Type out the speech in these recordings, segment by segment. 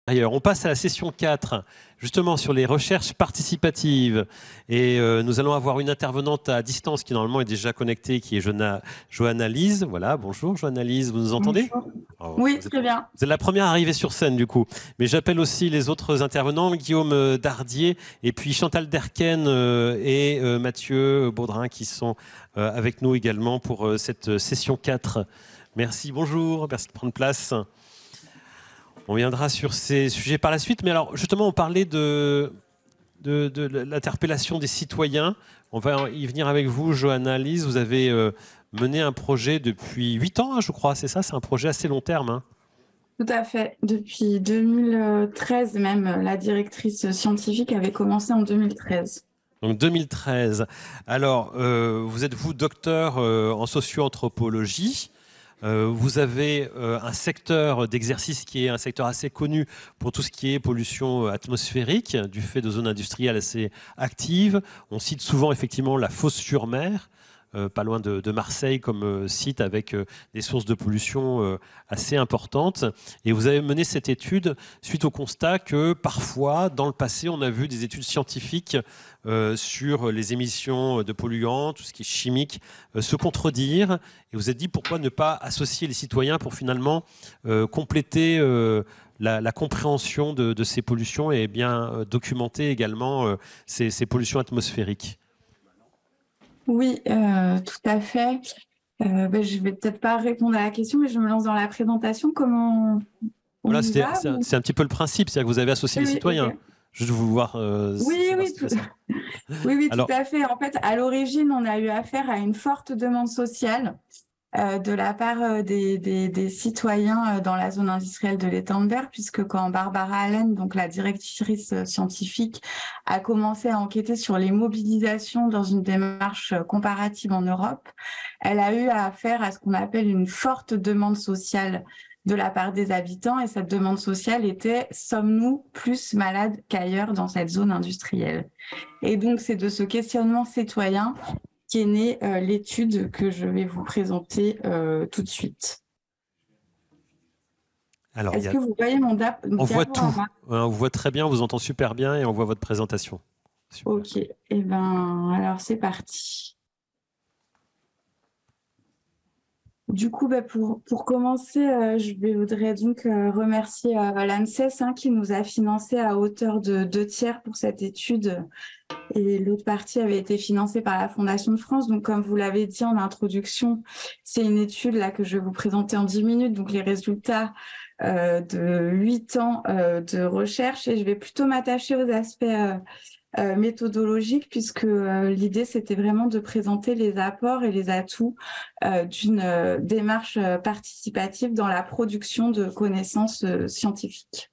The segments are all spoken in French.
On passe à la session 4, justement sur les recherches participatives. Et nous allons avoir une intervenante à distance qui normalement est déjà connectée, qui est Johanna Lise. Voilà, bonjour Johanna Lise, vous nous entendez? Bonjour. Oui, très bien. Vous êtes la première à arriver sur scène du coup. Mais j'appelle aussi les autres intervenants, Guillaume Dardier et puis Chantal Derken et Mathieu Baudrin qui sont avec nous également pour cette session 4. Merci, bonjour, merci de prendre place. On viendra sur ces sujets par la suite, mais alors justement on parlait de l'interpellation des citoyens. On va y venir avec vous, Johanna Lise. Vous avez mené un projet depuis 8 ans, hein, je crois, c'est ça? C'est un projet assez long terme. Hein. Tout à fait. Depuis 2013 même, la directrice scientifique avait commencé en 2013. Donc 2013. Alors, vous êtes vous docteur en socio-anthropologie. Vous avez un secteur d'exercice qui est un secteur assez connu pour tout ce qui est pollution atmosphérique, du fait de zones industrielles assez actives. On cite souvent effectivement la Fos-sur-Mer, pas loin de Marseille comme site avec des sources de pollution assez importantes. Et vous avez mené cette étude suite au constat que parfois, dans le passé, on a vu des études scientifiques sur les émissions de polluants, tout ce qui est chimique, se contredire. Et vous avez dit pourquoi ne pas associer les citoyens pour finalement compléter la compréhension de ces pollutions et bien documenter également ces pollutions atmosphériques. Oui, tout à fait. Je vais peut-être pas répondre à la question, mais je me lance dans la présentation. Comment on Voilà, y va c'est un petit peu le principe, c'est-à-dire que vous avez associé les Oui, citoyens. ok. Je veux vous voir Oui, savoir oui, si c'est ça. oui, tout Alors, à fait. En fait, à l'origine, on a eu affaire à une forte demande sociale de la part des citoyens dans la zone industrielle de l'étang de Berre, puisque quand Barbara Allen, donc la directrice scientifique, a commencé à enquêter sur les mobilisations dans une démarche comparative en Europe, elle a eu affaire à ce qu'on appelle une forte demande sociale de la part des habitants, et cette demande sociale était « sommes-nous plus malades qu'ailleurs dans cette zone industrielle ?» Et donc, c'est de ce questionnement citoyen qu'est née l'étude que je vais vous présenter tout de suite. alors Est-ce que vous voyez mon on voit tout. diaporama? On vous voit très bien, on vous entend super bien et on voit votre présentation. Super. Ok, eh ben, alors c'est parti. Du coup, pour commencer, je voudrais donc remercier l'ANSES qui nous a financé à hauteur de 2/3 pour cette étude, et l'autre partie avait été financée par la Fondation de France. Donc, comme vous l'avez dit en introduction, c'est une étude là que je vais vous présenter en 10 minutes, donc les résultats de 8 ans de recherche, et je vais plutôt m'attacher aux aspects méthodologique, puisque l'idée, c'était vraiment de présenter les apports et les atouts d'une démarche participative dans la production de connaissances scientifiques.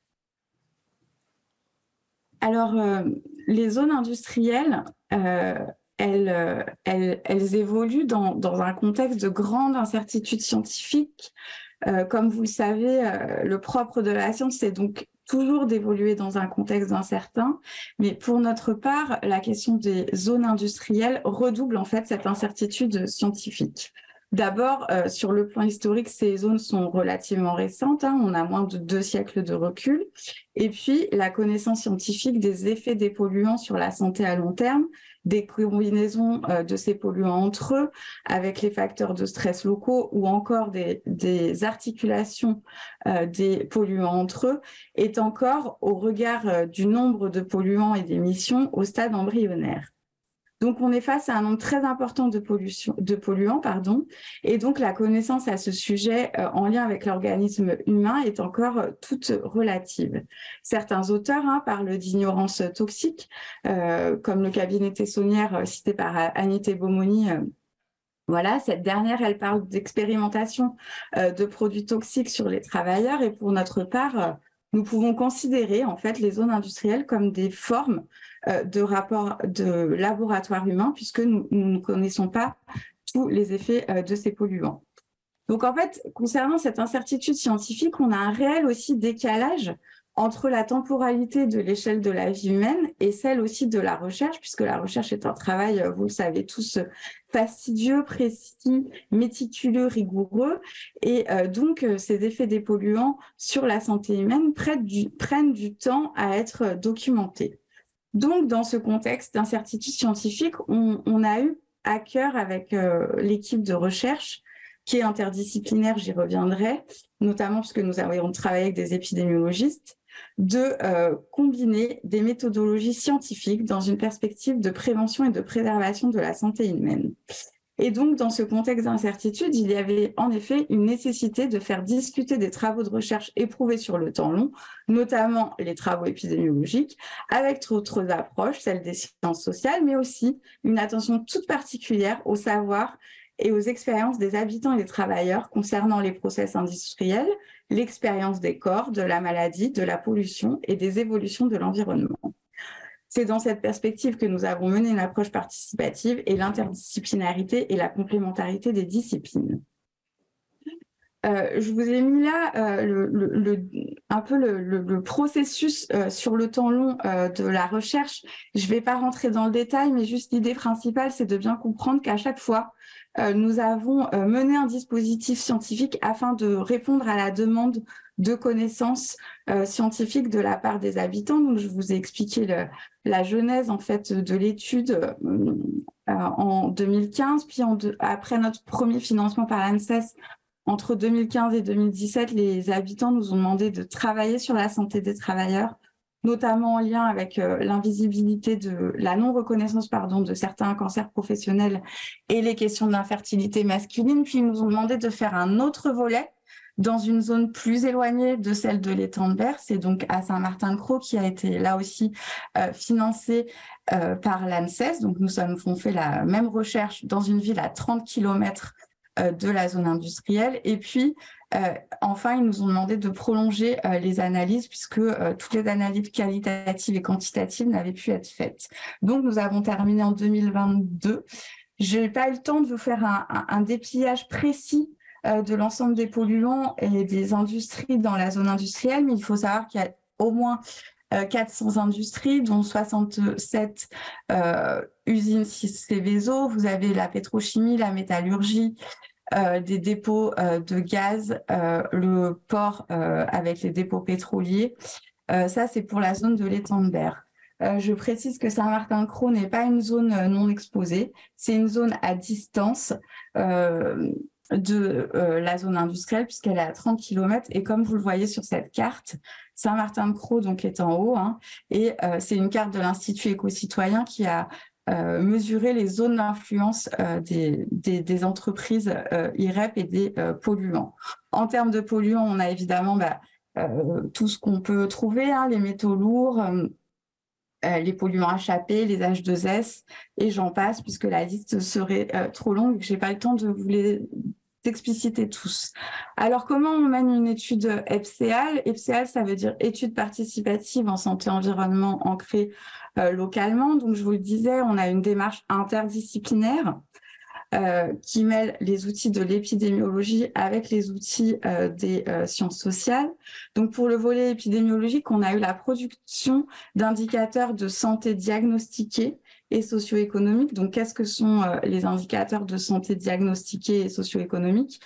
Alors, les zones industrielles, elles évoluent dans un contexte de grande incertitude scientifique. Comme vous le savez, le propre de la science, c'est donc toujours d'évoluer dans un contexte incertain. Mais pour notre part, la question des zones industrielles redouble en fait cette incertitude scientifique. D'abord, sur le plan historique, ces zones sont relativement récentes. On a moins de 2 siècles de recul. Et puis, la connaissance scientifique des effets des polluants sur la santé à long terme, des combinaisons de ces polluants entre eux, avec les facteurs de stress locaux ou encore des articulations des polluants entre eux, est encore, au regard du nombre de polluants et d'émissions, au stade embryonnaire. Donc, on est face à un nombre très important de polluants, et donc la connaissance à ce sujet en lien avec l'organisme humain est encore toute relative. Certains auteurs parlent d'ignorance toxique, comme le cabinet Tessonnière cité par Anita Bomoni. Voilà, cette dernière, elle parle d'expérimentation de produits toxiques sur les travailleurs, et pour notre part, nous pouvons considérer en fait les zones industrielles comme des formes de rapports de laboratoire humain, puisque nous ne connaissons pas tous les effets de ces polluants. Donc en fait, concernant cette incertitude scientifique, on a un réel aussi décalage entre la temporalité de l'échelle de la vie humaine et celle aussi de la recherche, puisque la recherche est un travail, vous le savez tous, fastidieux, précis, méticuleux, rigoureux, et donc ces effets des polluants sur la santé humaine prennent du temps à être documentés. Donc, dans ce contexte d'incertitude scientifique, on a eu à cœur avec l'équipe de recherche, qui est interdisciplinaire, j'y reviendrai, notamment parce que nous avons travaillé avec des épidémiologistes, de combiner des méthodologies scientifiques dans une perspective de prévention et de préservation de la santé humaine. Et donc, dans ce contexte d'incertitude, il y avait en effet une nécessité de faire discuter des travaux de recherche éprouvés sur le temps long, notamment les travaux épidémiologiques, avec d'autres approches, celles des sciences sociales, mais aussi une attention toute particulière au savoir et aux expériences des habitants et des travailleurs concernant les process industriels, l'expérience des corps, de la maladie, de la pollution et des évolutions de l'environnement. C'est dans cette perspective que nous avons mené une approche participative et l'interdisciplinarité et la complémentarité des disciplines. Je vous ai mis là un peu le processus sur le temps long de la recherche. Je ne vais pas rentrer dans le détail, mais juste l'idée principale, c'est de bien comprendre qu'à chaque fois, nous avons mené un dispositif scientifique afin de répondre à la demande de connaissances scientifiques de la part des habitants. Donc, je vous ai expliqué la genèse en fait de l'étude en 2015, puis après notre premier financement par l'ANSES. Entre 2015 et 2017, les habitants nous ont demandé de travailler sur la santé des travailleurs, notamment en lien avec l'invisibilité de la non-reconnaissance de certains cancers professionnels et les questions de l'infertilité masculine. Puis ils nous ont demandé de faire un autre volet dans une zone plus éloignée de celle de l'étang de Berre, c'est donc à Saint-Martin-de-Crau, qui a été là aussi financé par l'ANSES. Donc nous avons fait la même recherche dans une ville à 30 km de la zone industrielle. Et puis, enfin, ils nous ont demandé de prolonger les analyses puisque toutes les analyses qualitatives et quantitatives n'avaient pu être faites. Donc, nous avons terminé en 2022. Je n'ai pas eu le temps de vous faire un dépliage précis de l'ensemble des polluants et des industries dans la zone industrielle, mais il faut savoir qu'il y a au moins 400 industries, dont 67 usines Céveso. Vous avez la pétrochimie, la métallurgie, des dépôts de gaz, le port avec les dépôts pétroliers. Ça, c'est pour la zone de l'étang de Berre. Je précise que Saint-Martin-de-Crau n'est pas une zone non exposée, c'est une zone à distance de la zone industrielle puisqu'elle est à 30 km et comme vous le voyez sur cette carte, Saint-Martin-de-Crau donc est en haut et c'est une carte de l'Institut éco-citoyen qui a mesuré les zones d'influence des entreprises IREP et des polluants. En termes de polluants, on a évidemment tout ce qu'on peut trouver, les métaux lourds, les polluants HAP, les H2S, et j'en passe, puisque la liste serait trop longue et que je n'ai pas le temps de vous les expliciter tous. Alors, comment on mène une étude EPSEAL? EPSEAL, ça veut dire étude participative en santé-environnement ancrée localement. Donc, je vous le disais, on a une démarche interdisciplinaire qui mêle les outils de l'épidémiologie avec les outils des sciences sociales. Donc, pour le volet épidémiologique, on a eu la production d'indicateurs de santé diagnostiqués et socio-économiques. Donc, qu'est-ce que sont les indicateurs de santé diagnostiqués et socio-économiques?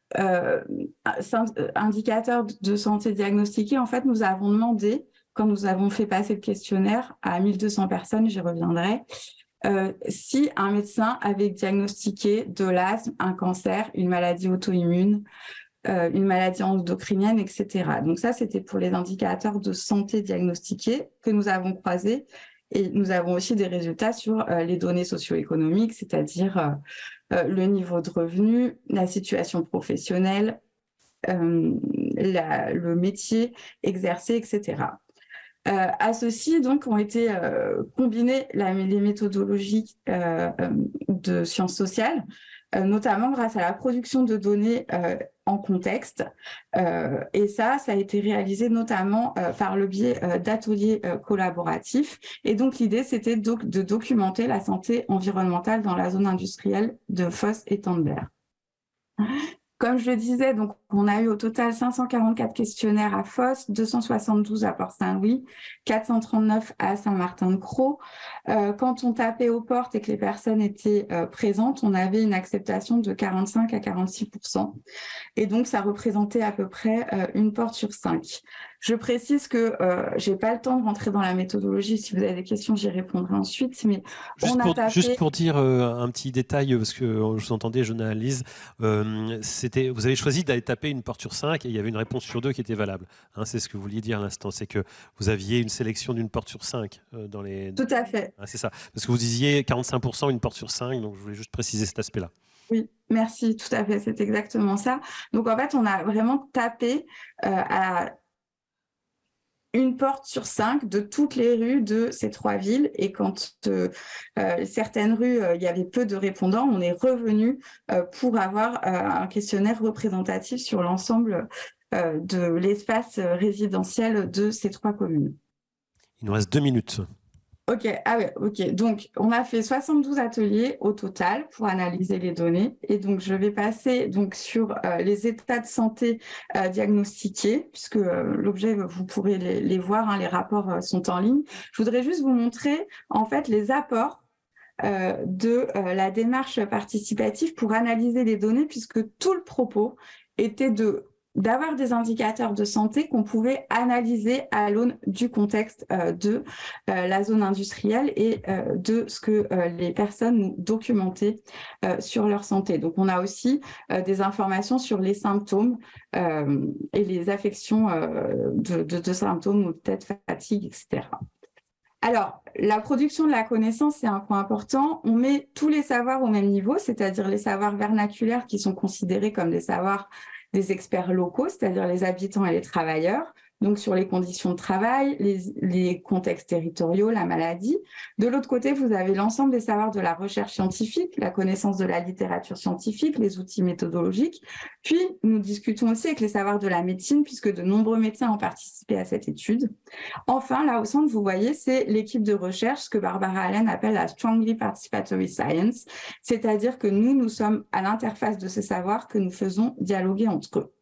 Indicateurs de santé diagnostiqués, en fait, nous avons demandé, quand nous avons fait passer le questionnaire à 1200 personnes, j'y reviendrai, si un médecin avait diagnostiqué de l'asthme, un cancer, une maladie auto-immune, une maladie endocrinienne, etc. Donc ça, c'était pour les indicateurs de santé diagnostiqués que nous avons croisés. Et nous avons aussi des résultats sur les données socio-économiques, c'est-à-dire le niveau de revenu, la situation professionnelle, le métier exercé, etc. À ceci, donc, ont été combinées les méthodologies de sciences sociales, notamment grâce à la production de données en contexte. Et ça a été réalisé notamment par le biais d'ateliers collaboratifs. Et donc, l'idée, c'était de documenter la santé environnementale dans la zone industrielle de Fos et Étang de Berre. Comme je le disais, donc, on a eu au total 544 questionnaires à Fos, 272 à Port-Saint-Louis, 439 à Saint-Martin-de-Crau. Quand on tapait aux portes et que les personnes étaient présentes, on avait une acceptation de 45 à 46%. Et donc, ça représentait à peu près une porte sur 5. Je précise que je n'ai pas le temps de rentrer dans la méthodologie. Si vous avez des questions, j'y répondrai ensuite. Mais juste pour dire un petit détail, parce que je vous entendais, je analyse, vous avez choisi d'aller taper une porte sur 5 et il y avait une réponse sur 2 qui était valable. Hein, c'est ce que vous vouliez dire à l'instant, c'est que vous aviez une sélection d'une porte sur 5 dans les... Tout à fait. Hein, c'est ça. Parce que vous disiez 45% une porte sur 5, donc je voulais juste préciser cet aspect-là. Oui, merci, tout à fait, c'est exactement ça. Donc en fait, on a vraiment tapé à une porte sur 5 de toutes les rues de ces 3 villes. Et quand certaines rues, il y avait peu de répondants, on est revenu pour avoir un questionnaire représentatif sur l'ensemble de l'espace résidentiel de ces 3 communes. Il nous reste 2 minutes. Ok, ok. Donc, on a fait 72 ateliers au total pour analyser les données. Et donc, je vais passer donc, sur les états de santé diagnostiqués, puisque l'objet, vous pourrez les voir, hein, les rapports sont en ligne. Je voudrais juste vous montrer, en fait, les apports de la démarche participative pour analyser les données, puisque tout le propos était d'avoir des indicateurs de santé qu'on pouvait analyser à l'aune du contexte de la zone industrielle et de ce que les personnes nous documentaient sur leur santé. Donc, on a aussi des informations sur les symptômes et les affections de symptômes, peut-être fatigue, etc. Alors, la production de la connaissance, c'est un point important. On met tous les savoirs au même niveau, c'est-à-dire les savoirs vernaculaires qui sont considérés comme des savoirs des experts locaux, c'est-à-dire les habitants et les travailleurs, donc sur les conditions de travail, les contextes territoriaux, la maladie. De l'autre côté, vous avez l'ensemble des savoirs de la recherche scientifique, la connaissance de la littérature scientifique, les outils méthodologiques. Puis, nous discutons aussi avec les savoirs de la médecine, puisque de nombreux médecins ont participé à cette étude. Enfin, là au centre, vous voyez, c'est l'équipe de recherche, ce que Barbara Allen appelle la Strongly Participatory Science, c'est-à-dire que nous sommes à l'interface de ces savoirs que nous faisons dialoguer entre eux.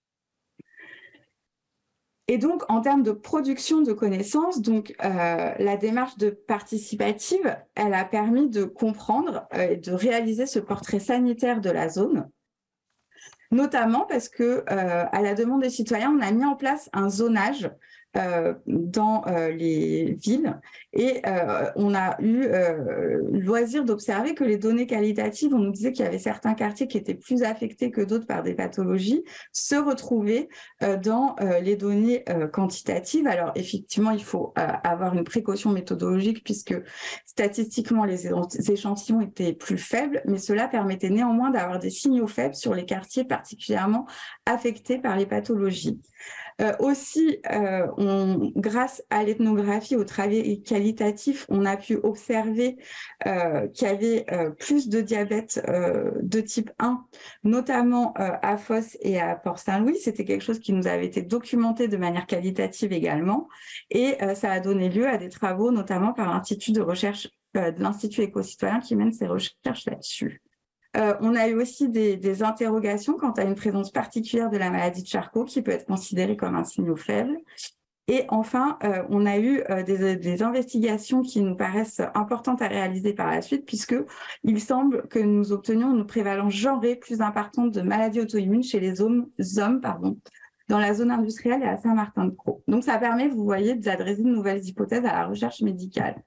Et donc, en termes de production de connaissances, donc, la démarche de participative, elle a permis de comprendre et de réaliser ce portrait sanitaire de la zone, notamment parce que, à la demande des citoyens, on a mis en place un zonage dans les villes et on a eu le loisir d'observer que les données qualitatives, on nous disait qu'il y avait certains quartiers qui étaient plus affectés que d'autres par des pathologies, se retrouvaient dans les données quantitatives. Alors effectivement, il faut avoir une précaution méthodologique puisque statistiquement les échantillons étaient plus faibles, mais cela permettait néanmoins d'avoir des signaux faibles sur les quartiers particulièrement affectés par les pathologies. Aussi, grâce à l'ethnographie, au travail qualitatif, on a pu observer qu'il y avait plus de diabète de type 1, notamment à Fos et à Port-Saint-Louis. C'était quelque chose qui nous avait été documenté de manière qualitative également. Et ça a donné lieu à des travaux, notamment par l'Institut de recherche de l'Institut éco-citoyen qui mène ses recherches là-dessus. On a eu aussi des interrogations quant à une présence particulière de la maladie de Charcot qui peut être considérée comme un signal faible. Et enfin, on a eu des investigations qui nous paraissent importantes à réaliser par la suite, puisqu'il semble que nous obtenions une prévalence genrée plus importante de maladies auto-immunes chez les hommes dans la zone industrielle et à Saint-Martin-de-Crau. Donc ça permet, vous voyez, d'adresser de nouvelles hypothèses à la recherche médicale.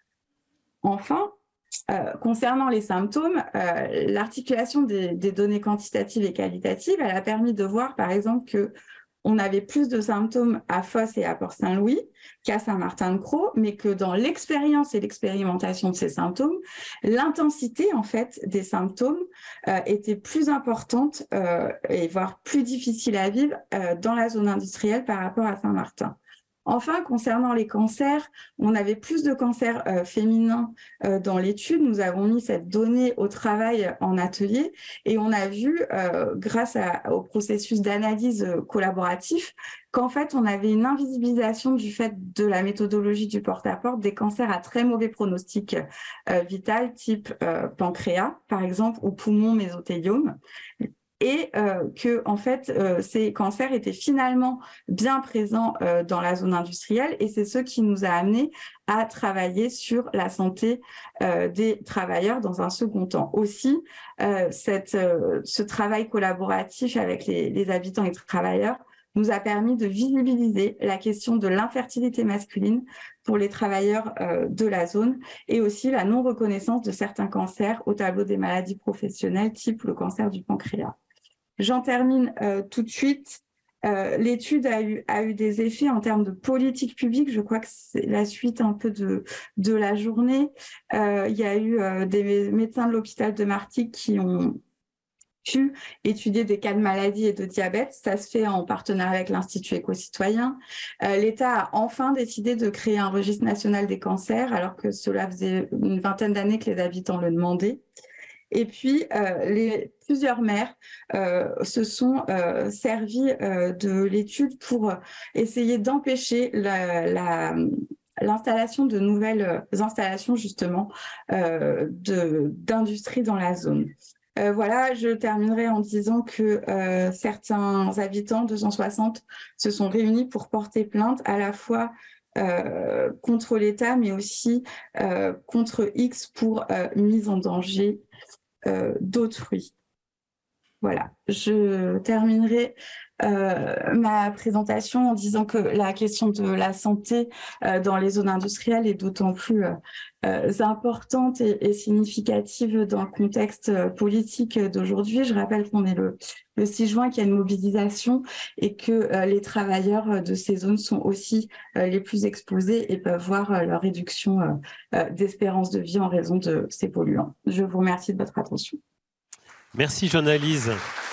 Enfin, concernant les symptômes, l'articulation des données quantitatives et qualitatives, elle a permis de voir, par exemple, qu'on avait plus de symptômes à Fos et à Port-Saint-Louis qu'à Saint-Martin-de-Crau, mais que dans l'expérience et l'expérimentation de ces symptômes, l'intensité, en fait, des symptômes était plus importante et voire plus difficile à vivre dans la zone industrielle par rapport à Saint-Martin. Enfin, concernant les cancers, on avait plus de cancers féminins dans l'étude. Nous avons mis cette donnée au travail en atelier et on a vu, grâce au processus d'analyse collaboratif, qu'en fait, on avait une invisibilisation du fait de la méthodologie du porte-à-porte des cancers à très mauvais pronostic vital, type pancréas, par exemple, ou poumon mésothéliome. et que en fait ces cancers étaient finalement bien présents dans la zone industrielle, et c'est ce qui nous a amené à travailler sur la santé des travailleurs dans un second temps. Aussi, ce travail collaboratif avec les habitants et travailleurs nous a permis de visibiliser la question de l'infertilité masculine pour les travailleurs de la zone, et aussi la non-reconnaissance de certains cancers au tableau des maladies professionnelles, type le cancer du pancréas. J'en termine tout de suite. L'étude a eu des effets en termes de politique publique. Je crois que c'est la suite un peu de la journée. Il y a eu des médecins de l'hôpital de Martigues qui ont pu étudier des cas de maladie et de diabète. Ça se fait en partenariat avec l'Institut éco-citoyen. L'État a enfin décidé de créer un registre national des cancers, alors que cela faisait une vingtaine d'années que les habitants le demandaient. Et puis, plusieurs maires se sont servis de l'étude pour essayer d'empêcher l'installation de nouvelles installations, justement, d'industrie dans la zone. Voilà, je terminerai en disant que certains habitants, 260, se sont réunis pour porter plainte à la fois contre l'État, mais aussi contre X pour mise en danger d'autrui. Voilà, je terminerai ma présentation en disant que la question de la santé dans les zones industrielles est d'autant plus importante et significative dans le contexte politique d'aujourd'hui. Je rappelle qu'on est le 6 juin, qu'il y a une mobilisation et que les travailleurs de ces zones sont aussi les plus exposés et peuvent voir leur réduction d'espérance de vie en raison de ces polluants. Je vous remercie de votre attention. Merci, Jeanne-Alise.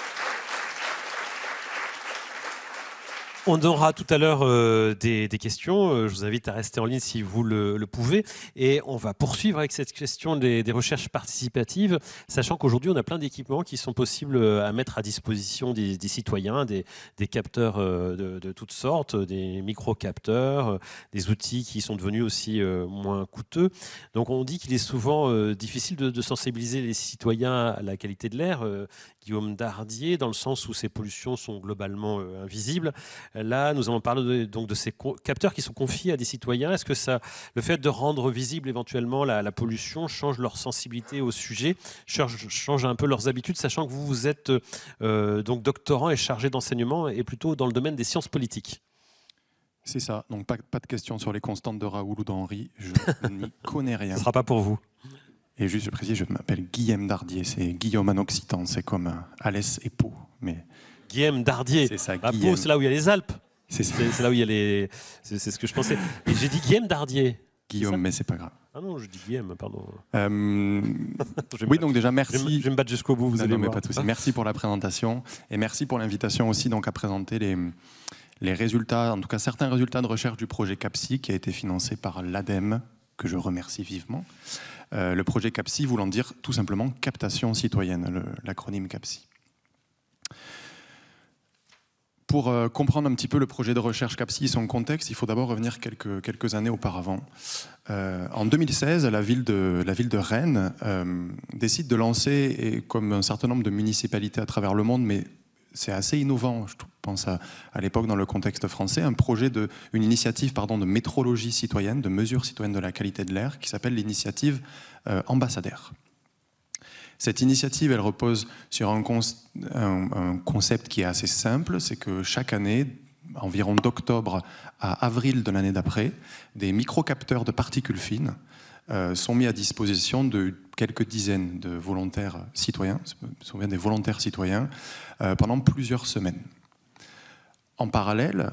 On aura tout à l'heure des questions. Je vous invite à rester en ligne si vous le pouvez. Et on va poursuivre avec cette question des recherches participatives, sachant qu'aujourd'hui, on a plein d'équipements qui sont possibles à mettre à disposition des citoyens, des capteurs de toutes sortes, des micro-capteurs, des outils qui sont devenus aussi moins coûteux. Donc on dit qu'il est souvent difficile de sensibiliser les citoyens à la qualité de l'air. Guillaume Dardier, dans le sens où ces pollutions sont globalement invisibles. Là, nous allons parler donc de ces capteurs qui sont confiés à des citoyens. Est-ce que le fait de rendre visible éventuellement la pollution change leur sensibilité au sujet, change un peu leurs habitudes, sachant que vous êtes donc doctorant et chargé d'enseignement et plutôt dans le domaine des sciences politiques? C'est ça, donc pas de questions sur les constantes de Raoul ou d'Henri, je n'y connais rien. Ce ne sera pas pour vous. Et juste, je précise, je m'appelle Guillaume Dardier, c'est Guillaume en occitan, c'est comme Alès et Pau. Mais... Guillaume Dardier, c'est ça, Pau, c'est là où il y a les Alpes. C'est là où il y a les... C'est ce que je pensais. Et j'ai dit Guillaume Dardier. Guillaume, mais c'est pas grave. Ah non, je dis Guillaume, pardon. Oui, donc déjà, merci. Je vais me battre jusqu'au bout, vous allez voir. Pas de souci. Merci pour la présentation et merci pour l'invitation aussi donc, à présenter les résultats, en tout cas certains résultats de recherche du projet CAPSI qui a été financé par l'ADEME, que je remercie vivement. Le projet CAPSI voulant dire tout simplement captation citoyenne, l'acronyme CAPSI. Pour comprendre un petit peu le projet de recherche CAPSI et son contexte, il faut d'abord revenir quelques années auparavant. En 2016, la ville de Rennes décide de lancer, et comme un certain nombre de municipalités à travers le monde, mais c'est assez innovant, je pense à l'époque dans le contexte français, une initiative de métrologie citoyenne, de mesure citoyenne de la qualité de l'air, qui s'appelle l'initiative Ambassadeur. Cette initiative, elle repose sur un concept qui est assez simple, c'est que chaque année, environ d'octobre à avril de l'année d'après, des microcapteurs de particules fines sont mis à disposition de quelques dizaines de volontaires citoyens, ce sont bien des volontaires citoyens, pendant plusieurs semaines. En parallèle,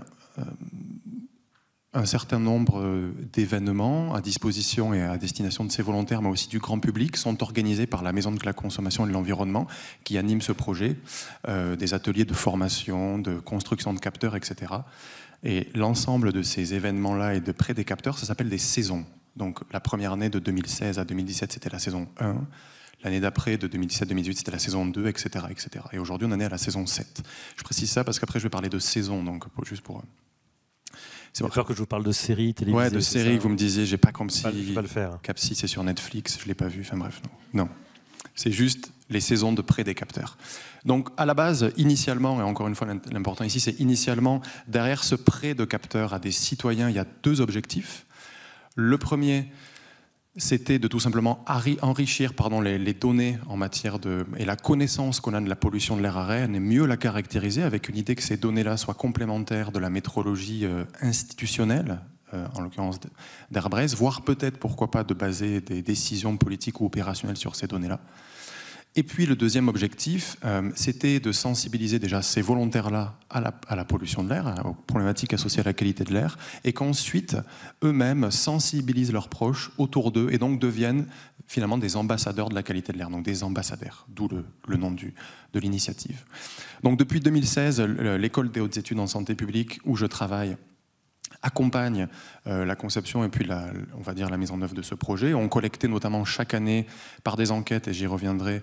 un certain nombre d'événements à disposition et à destination de ces volontaires, mais aussi du grand public, sont organisés par la Maison de la Consommation et de l'Environnement, qui anime ce projet, des ateliers de formation, de construction de capteurs, etc. Et l'ensemble de ces événements-là et de près des capteurs, ça s'appelle des saisons. Donc la première année de 2016 à 2017, c'était la saison 1. L'année d'après, de 2017-2018, c'était la saison 2, etc. etc. Et aujourd'hui, on en est à la saison 7. Je précise ça parce qu'après, je vais parler de saison, donc juste pour... C'est peur que je vous parle de séries télévisées. Ouais, de séries que vous me disiez, j'ai pas comme si... Je vais pas le faire. CAPSI, c'est sur Netflix, je l'ai pas vu, enfin bref, non. C'est juste les saisons de près des capteurs. Donc à la base, initialement, et encore une fois l'important ici, c'est initialement, derrière ce prêt de capteurs à des citoyens, il y a 2 objectifs. Le premier, c'était de tout simplement enrichir les données en matière et la connaissance qu'on a de la pollution de l'air à Rennes et mieux la caractériser avec une idée que ces données-là soient complémentaires de la métrologie institutionnelle, en l'occurrence d'Airbres, voire peut-être, pourquoi pas, de baser des décisions politiques ou opérationnelles sur ces données-là. Et puis le deuxième objectif, c'était de sensibiliser déjà ces volontaires-là à la pollution de l'air, aux problématiques associées à la qualité de l'air, et qu'ensuite, eux-mêmes sensibilisent leurs proches autour d'eux et donc deviennent finalement des ambassadeurs de la qualité de l'air, donc des ambassadeurs, d'où le nom de l'initiative. Donc depuis 2016, l'école des hautes études en santé publique où je travaille accompagne la conception et puis on va dire la mise en œuvre de ce projet. On collectait notamment chaque année par des enquêtes, et j'y reviendrai,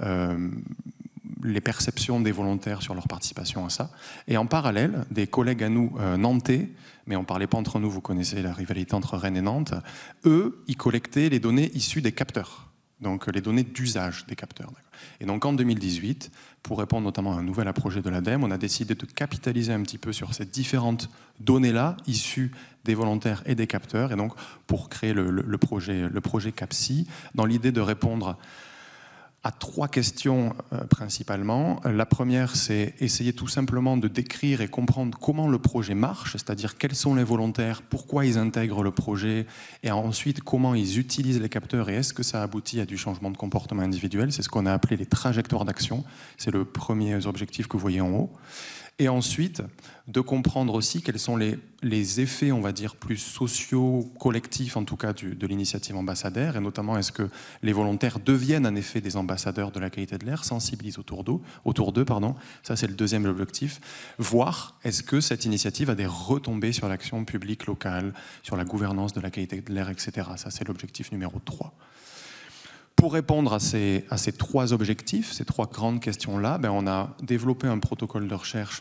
les perceptions des volontaires sur leur participation à ça. Et en parallèle, des collègues à nous nantais, mais on ne parlait pas entre nous, vous connaissez la rivalité entre Rennes et Nantes, eux, ils collectaient les données issues des capteurs, donc les données d'usage des capteurs. Et donc en 2018, pour répondre notamment à un nouvel projet de l'ADEME, on a décidé de capitaliser un petit peu sur ces différentes données-là, issues des volontaires et des capteurs, et donc pour créer le projet CAPSI, dans l'idée de répondre à 3 questions principalement. La première, c'est essayer tout simplement de décrire et comprendre comment le projet marche, c'est-à-dire quels sont les volontaires, pourquoi ils intègrent le projet, et ensuite comment ils utilisent les capteurs et est-ce que ça aboutit à du changement de comportement individuel. C'est ce qu'on a appelé les trajectoires d'action. C'est le premier objectif que vous voyez en haut. Et ensuite, de comprendre aussi quels sont les effets, on va dire, plus sociaux, collectifs en tout cas, de l'initiative ambassadeur, et notamment est-ce que les volontaires deviennent en effet des ambassadeurs de la qualité de l'air, sensibilisent autour d'eux, ça c'est le deuxième objectif, voir est-ce que cette initiative a des retombées sur l'action publique locale, sur la gouvernance de la qualité de l'air, etc. Ça c'est l'objectif numéro 3. Pour répondre à ces 3 objectifs, ces 3 grandes questions-là, on a développé un protocole de recherche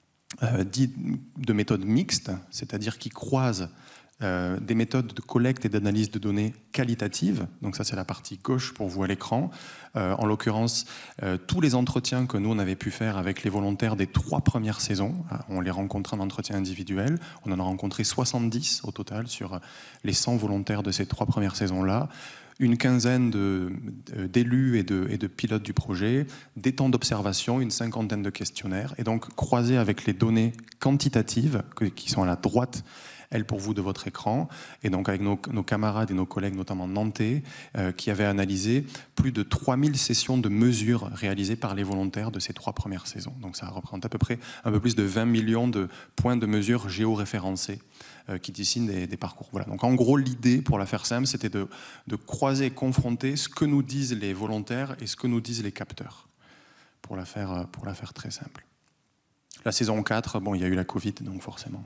dit de méthode mixte, c'est-à-dire qui croise des méthodes de collecte et d'analyse de données qualitatives. Donc ça, c'est la partie gauche pour vous à l'écran. En l'occurrence, tous les entretiens que nous, on avait pu faire avec les volontaires des 3 premières saisons, on les rencontrait en entretien individuel. On en a rencontré 70 au total sur les 100 volontaires de ces 3 premières saisons-là. Une quinzaine d'élus et de pilotes du projet, des temps d'observation, une 50aine de questionnaires, et donc croisés avec les données quantitatives qui sont à la droite, elles pour vous de votre écran, et donc avec nos camarades et nos collègues, notamment nantais, qui avaient analysé plus de 3000 sessions de mesures réalisées par les volontaires de ces 3 premières saisons. Donc ça représente à peu près un peu plus de 20 millions de points de mesure géoréférencés qui dessinent des parcours. Voilà. Donc en gros, l'idée, pour la faire simple, c'était de croiser et confronter ce que nous disent les volontaires et ce que nous disent les capteurs, pour la faire très simple. La saison 4, il y a eu la Covid, donc forcément.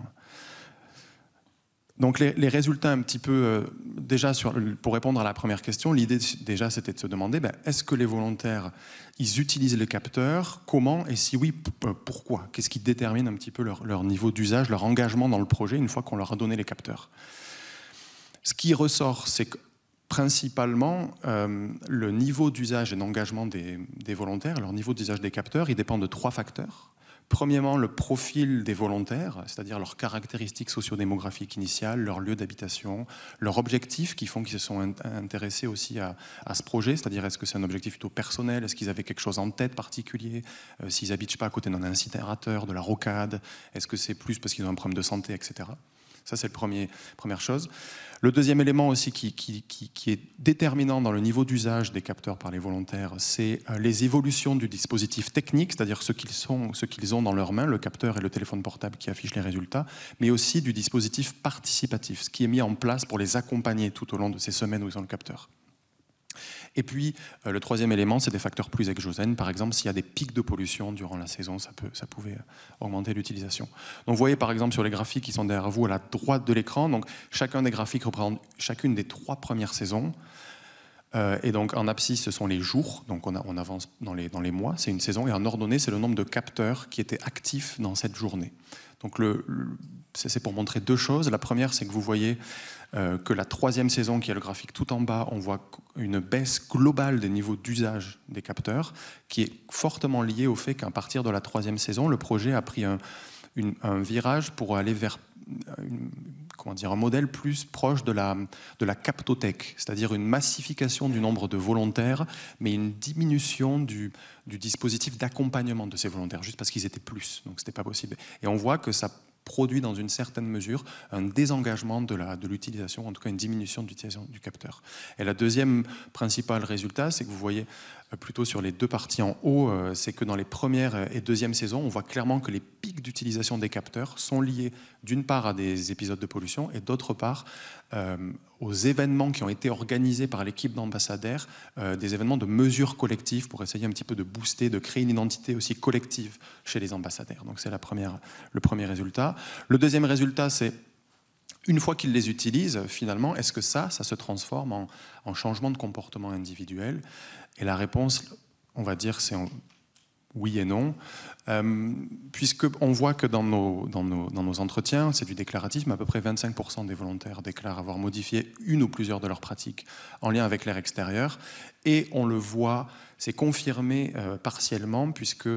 Donc les résultats un petit peu, déjà pour répondre à la première question, l'idée déjà c'était de se demander, est-ce que les volontaires, ils utilisent les capteurs, comment, et si oui, pourquoi? Qu'est-ce qui détermine un petit peu leur niveau d'usage, leur engagement dans le projet une fois qu'on leur a donné les capteurs? Ce qui ressort, c'est que principalement, le niveau d'usage et d'engagement des volontaires, leur niveau d'usage des capteurs, il dépend de 3 facteurs. Premièrement, le profil des volontaires, c'est-à-dire leurs caractéristiques sociodémographiques initiales, leur lieu d'habitation, leurs objectifs qui font qu'ils se sont intéressés aussi à ce projet, c'est-à-dire est-ce que c'est un objectif plutôt personnel, est-ce qu'ils avaient quelque chose en tête particulier, s'ils habitent pas à côté d'un incinérateur, de la rocade, est-ce que c'est plus parce qu'ils ont un problème de santé, etc. Ça, c'est la première chose. Le deuxième élément aussi qui est déterminant dans le niveau d'usage des capteurs par les volontaires, c'est les évolutions du dispositif technique, c'est-à-dire ce qu'ils ont dans leurs mains, le capteur et le téléphone portable qui affichent les résultats, mais aussi du dispositif participatif, ce qui est mis en place pour les accompagner tout au long de ces semaines où ils ont le capteur. Et puis, le troisième élément, c'est des facteurs plus exogènes. Par exemple, s'il y a des pics de pollution durant la saison, ça pouvait augmenter l'utilisation. Donc, vous voyez, par exemple, sur les graphiques qui sont derrière vous, à la droite de l'écran, donc chacun des graphiques représente chacune des 3 premières saisons. Et donc, en abscisse, ce sont les jours. Donc, on avance dans les mois, c'est une saison. Et en ordonnée, c'est le nombre de capteurs qui étaient actifs dans cette journée. Donc, c'est pour montrer deux choses. La première, c'est que vous voyez que la troisième saison, qui est le graphique tout en bas, on voit une baisse globale des niveaux d'usage des capteurs, qui est fortement liée au fait qu'à partir de la troisième saison, le projet a pris un virage pour aller vers un modèle plus proche de la captothèque, c'est-à-dire une massification du nombre de volontaires, mais une diminution du dispositif d'accompagnement de ces volontaires, juste parce qu'ils étaient plus, donc c'était pas possible. Et on voit que ça produit dans une certaine mesure un désengagement de l'utilisation, en tout cas une diminution de l'utilisation du capteur. Et le deuxième principal résultat, c'est que vous voyez plutôt sur les deux parties en haut, c'est que dans les premières et deuxième saisons, on voit clairement que les pics d'utilisation des capteurs sont liés d'une part à des épisodes de pollution et d'autre part aux événements qui ont été organisés par l'équipe d'ambassadeurs, des événements de mesures collectives pour essayer un petit peu de booster, de créer une identité aussi collective chez les ambassadeurs. Donc c'est le premier résultat. Le deuxième résultat, c'est une fois qu'ils les utilisent, finalement, est-ce que ça se transforme en changement de comportement individuel? Et la réponse, on va dire, c'est oui et non, puisqu'on voit que dans nos entretiens, c'est du déclaratif, mais à peu près 25% des volontaires déclarent avoir modifié une ou plusieurs de leurs pratiques en lien avec l'air extérieur. Et on le voit, c'est confirmé partiellement, puisque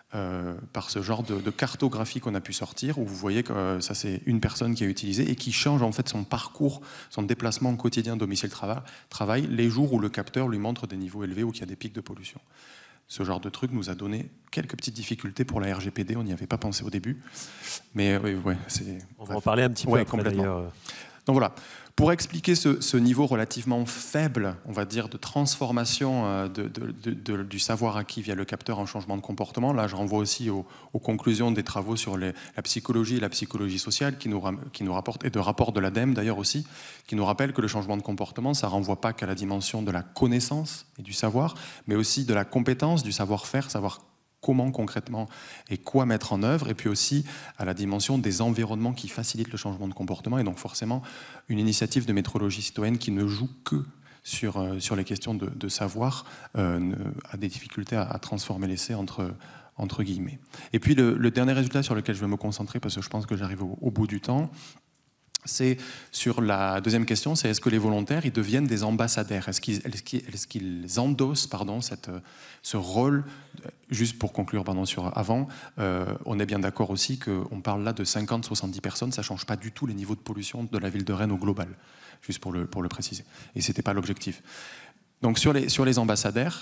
par ce genre de cartographie qu'on a pu sortir, où vous voyez que ça c'est une personne qui a utilisé et qui change en fait son parcours, son déplacement quotidien domicile-travail, les jours où le capteur lui montre des niveaux élevés ou qu'il y a des pics de pollution. Ce genre de truc nous a donné quelques petites difficultés pour la RGPD, on n'y avait pas pensé au début, mais ouais, c'est... On va en parler un petit peu après d'ailleurs. Donc voilà, pour expliquer ce niveau relativement faible, on va dire, de transformation du savoir acquis via le capteur en changement de comportement, là je renvoie aussi aux conclusions des travaux sur la psychologie et la psychologie sociale qui nous rapportent, et de rapports de l'ADEME d'ailleurs aussi, qui nous rappellent que le changement de comportement, ça ne renvoie pas qu'à la dimension de la connaissance et du savoir, mais aussi de la compétence, du savoir-faire, savoir comment concrètement et quoi mettre en œuvre, et puis aussi à la dimension des environnements qui facilitent le changement de comportement. Et donc forcément, une initiative de métrologie citoyenne qui ne joue que sur les questions de savoir a des difficultés à transformer l'essai entre guillemets. Et puis le dernier résultat sur lequel je vais me concentrer, parce que je pense que j'arrive au bout du temps, c'est sur la deuxième question, c'est est-ce que les volontaires ils deviennent des ambassadeurs? Est-ce qu'ils endossent ce rôle? Juste pour conclure sur avant, on est bien d'accord aussi qu'on parle là de 50-70 personnes, ça ne change pas du tout les niveaux de pollution de la ville de Rennes au global, juste pour le préciser. Et ce n'était pas l'objectif. Donc sur les ambassadeurs,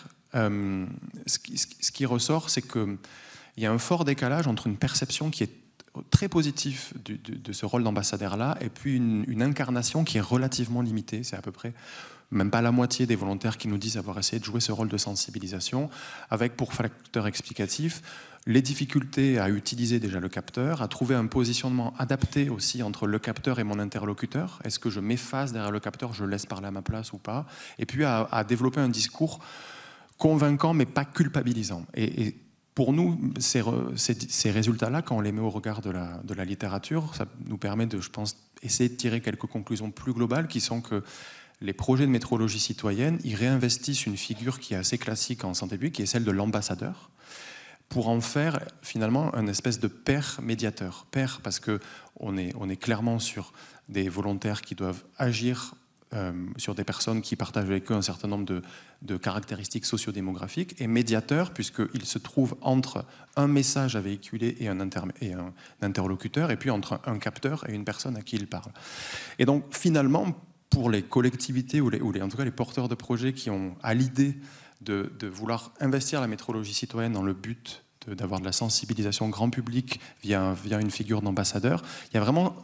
ce qui ressort, c'est qu'il y a un fort décalage entre une perception qui est très positif de ce rôle d'ambassadeur-là, et puis une incarnation qui est relativement limitée. C'est à peu près même pas la moitié des volontaires qui nous disent avoir essayé de jouer ce rôle de sensibilisation, avec pour facteur explicatif les difficultés à utiliser déjà le capteur, à trouver un positionnement adapté aussi entre le capteur et mon interlocuteur. Est-ce que je m'efface derrière le capteur, je laisse parler à ma place ou pas? Et puis à développer un discours convaincant mais pas culpabilisant. Et pour nous, ces résultats-là, quand on les met au regard de la littérature, ça nous permet de, je pense, essayer de tirer quelques conclusions plus globales, qui sont que les projets de métrologie citoyenne, ils réinvestissent une figure qui est assez classique en santé publique, qui est celle de l'ambassadeur, pour en faire finalement un espèce de pair médiateur. Pair parce qu'on est clairement sur des volontaires qui doivent agir sur des personnes qui partagent avec eux un certain nombre de caractéristiques sociodémographiques, et médiateur puisqu'il se trouve entre un message à véhiculer et un interlocuteur, et puis entre un capteur et une personne à qui il parle. Et donc finalement, pour les collectivités ou en tout cas les porteurs de projets qui ont à l'idée de vouloir investir la métrologie citoyenne dans le but d'avoir de la sensibilisation grand public via une figure d'ambassadeur, il y a vraiment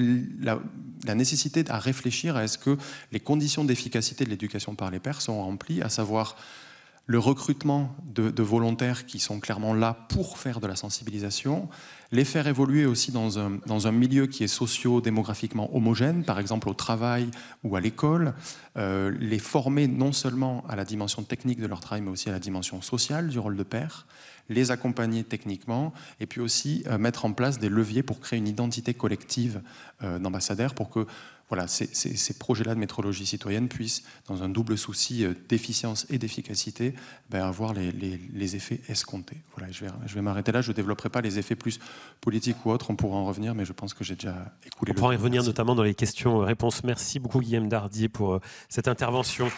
la nécessité à réfléchir à est-ce que les conditions d'efficacité de l'éducation par les pairs sont remplies, à savoir le recrutement de volontaires qui sont clairement là pour faire de la sensibilisation, les faire évoluer aussi dans un milieu qui est socio-démographiquement homogène, par exemple au travail ou à l'école, les former non seulement à la dimension technique de leur travail, mais aussi à la dimension sociale du rôle de pair, les accompagner techniquement, et puis aussi mettre en place des leviers pour créer une identité collective d'ambassadeurs, pour que voilà, ces projets-là de métrologie citoyenne puissent, dans un double souci d'efficience et d'efficacité, avoir les effets escomptés. Voilà, je vais m'arrêter là, je ne développerai pas les effets plus politiques ou autres, on pourra en revenir, mais je pense que j'ai déjà écoulé le temps. On pourra y revenir notamment dans les questions-réponses. Merci beaucoup Guillaume Dardier pour cette intervention.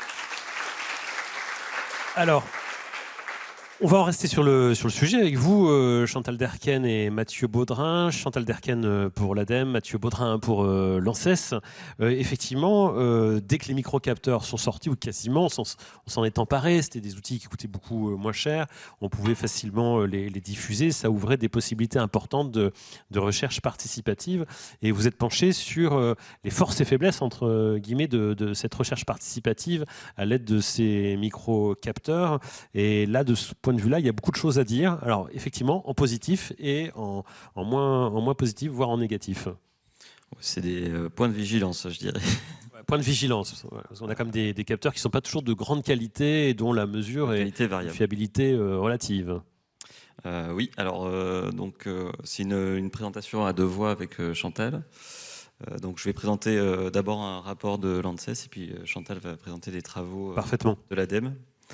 Alors, on va en rester sur le sujet avec vous, Chantal Derken et Mathieu Baudrin. Chantal Derken pour l'ADEME, Mathieu Baudrin pour l'ANSES. Effectivement, dès que les microcapteurs sont sortis, ou quasiment, on s'en est emparé. C'était des outils qui coûtaient beaucoup moins cher. On pouvait facilement les diffuser. Ça ouvrait des possibilités importantes de recherche participative. Et vous êtes penché sur les forces et faiblesses, entre guillemets, de cette recherche participative à l'aide de ces microcapteurs. Et là, de ce point de vue-là, il y a beaucoup de choses à dire. Alors, effectivement, en positif et en moins positif, voire en négatif. C'est des points de vigilance, je dirais. Point de vigilance. On a quand même des capteurs qui ne sont pas toujours de grande qualité et dont la mesure est de fiabilité relative. Oui, alors c'est une présentation à 2 voix avec Chantal. Donc je vais présenter d'abord un rapport de l'ANSES et puis Chantal va présenter des travaux de l'ADEME.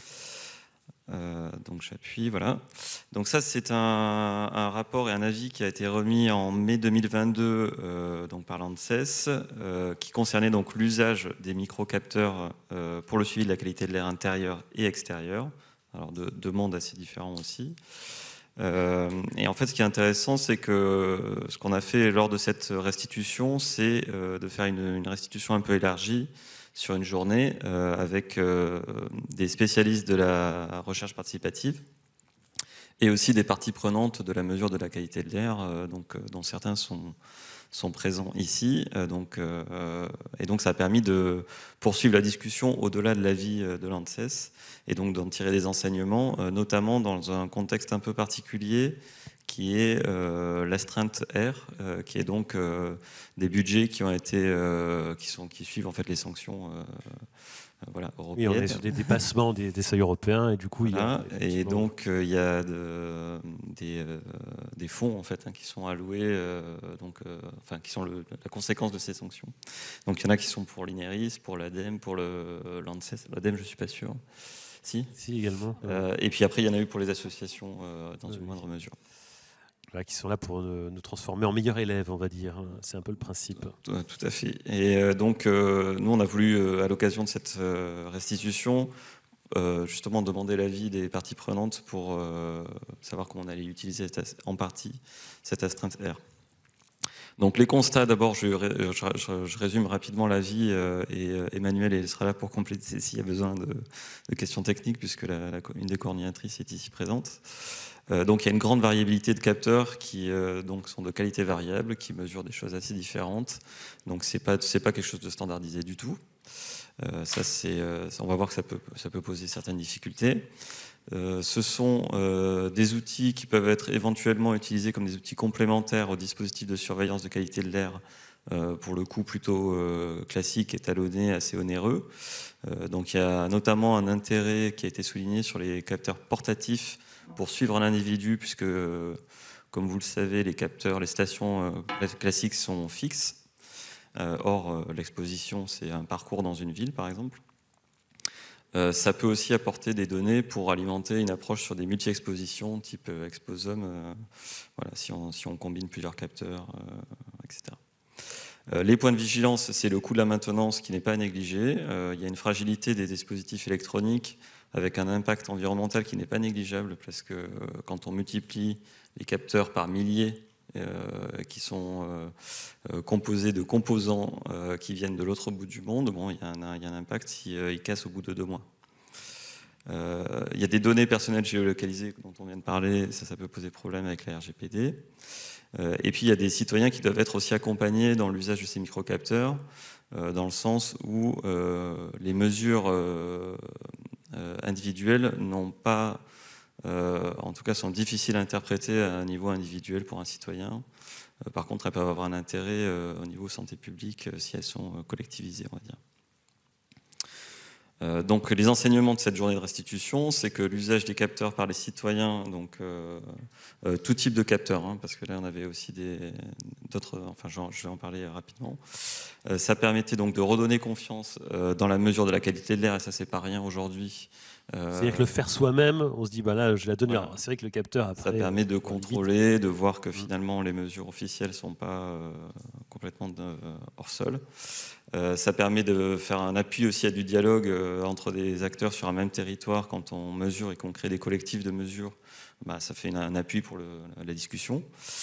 Donc j'appuie, voilà. Donc ça c'est un rapport et un avis qui a été remis en mai 2022 donc par l'ANSES qui concernait donc l'usage des microcapteurs pour le suivi de la qualité de l'air intérieur et extérieur. Alors deux mondes assez différents aussi. Et en fait ce qui est intéressant c'est que ce qu'on a fait lors de cette restitution c'est de faire une restitution un peu élargie sur une journée avec des spécialistes de la recherche participative et aussi des parties prenantes de la mesure de la qualité de l'air, dont certains sont présents ici. Et donc ça a permis de poursuivre la discussion au-delà de l'avis de l'ANSES et donc d'en tirer des enseignements, notamment dans un contexte un peu particulier qui est l'astreinte R, qui est donc des budgets qui ont été, qui suivent en fait les sanctions européennes. Oui, on est sur des dépassements des seuils européens et du coup voilà. Il y a des fonds en fait qui sont alloués, qui sont la conséquence de ces sanctions. Donc il y en a qui sont pour l'INERIS, pour l'ADEME, pour l'ANSES. L'ADEME, je suis pas sûr. Si également. Et puis après il y en a eu pour les associations dans une moindre mesure. Qui sont là pour nous transformer en meilleurs élèves, on va dire. C'est un peu le principe. Tout à fait. Et donc, nous, on a voulu, à l'occasion de cette restitution, justement demander l'avis des parties prenantes pour savoir comment on allait utiliser en partie cette astreinte R. Donc les constats, d'abord, je résume rapidement l'avis et Emmanuel sera là pour compléter s'il y a besoin de questions techniques, puisque une des coordinatrices est ici présente. Donc il y a une grande variabilité de capteurs qui donc sont de qualité variable, qui mesurent des choses assez différentes. Donc c'est pas quelque chose de standardisé du tout. On va voir que ça peut poser certaines difficultés. Ce sont des outils qui peuvent être éventuellement utilisés comme des outils complémentaires au dispositif de surveillance de qualité de l'air, pour le coup plutôt classique, étalonné, assez onéreux. Donc il y a notamment un intérêt qui a été souligné sur les capteurs portatifs pour suivre un individu, puisque, comme vous le savez, les stations classiques sont fixes. Or, l'exposition, c'est un parcours dans une ville, par exemple. Ça peut aussi apporter des données pour alimenter une approche sur des multi-expositions, type Exposome, si on combine plusieurs capteurs, etc. Les points de vigilance, c'est le coût de la maintenance qui n'est pas négligé. Il y a une fragilité des dispositifs électroniques avec un impact environnemental qui n'est pas négligeable, parce que quand on multiplie les capteurs par milliers, qui sont composés de composants qui viennent de l'autre bout du monde, il y a un impact s'ils cassent au bout de 2 mois. Il y a des données personnelles géolocalisées dont on vient de parler, ça peut poser problème avec la RGPD. Et puis il y a des citoyens qui doivent être aussi accompagnés dans l'usage de ces microcapteurs, dans le sens où les mesures individuelles n'ont pas, en tout cas sont difficiles à interpréter à un niveau individuel pour un citoyen. Par contre, elles peuvent avoir un intérêt au niveau santé publique si elles sont collectivisées, on va dire. Donc les enseignements de cette journée de restitution, c'est que l'usage des capteurs par les citoyens, donc tout type de capteurs, hein, parce que là on avait aussi d'autres, enfin je vais en parler rapidement, ça permettait donc de redonner confiance dans la mesure de la qualité de l'air, et ça c'est pas rien aujourd'hui. C'est-à-dire que le faire soi-même, on se dit, bah là, je la donne. Voilà. C'est vrai que le capteur, après, ça permet de contrôler, de voir que finalement les mesures officielles ne sont pas complètement hors sol. Ça permet de faire un appui aussi à du dialogue entre des acteurs sur un même territoire. Quand on mesure et qu'on crée des collectifs de mesure, bah, ça fait un appui pour la discussion.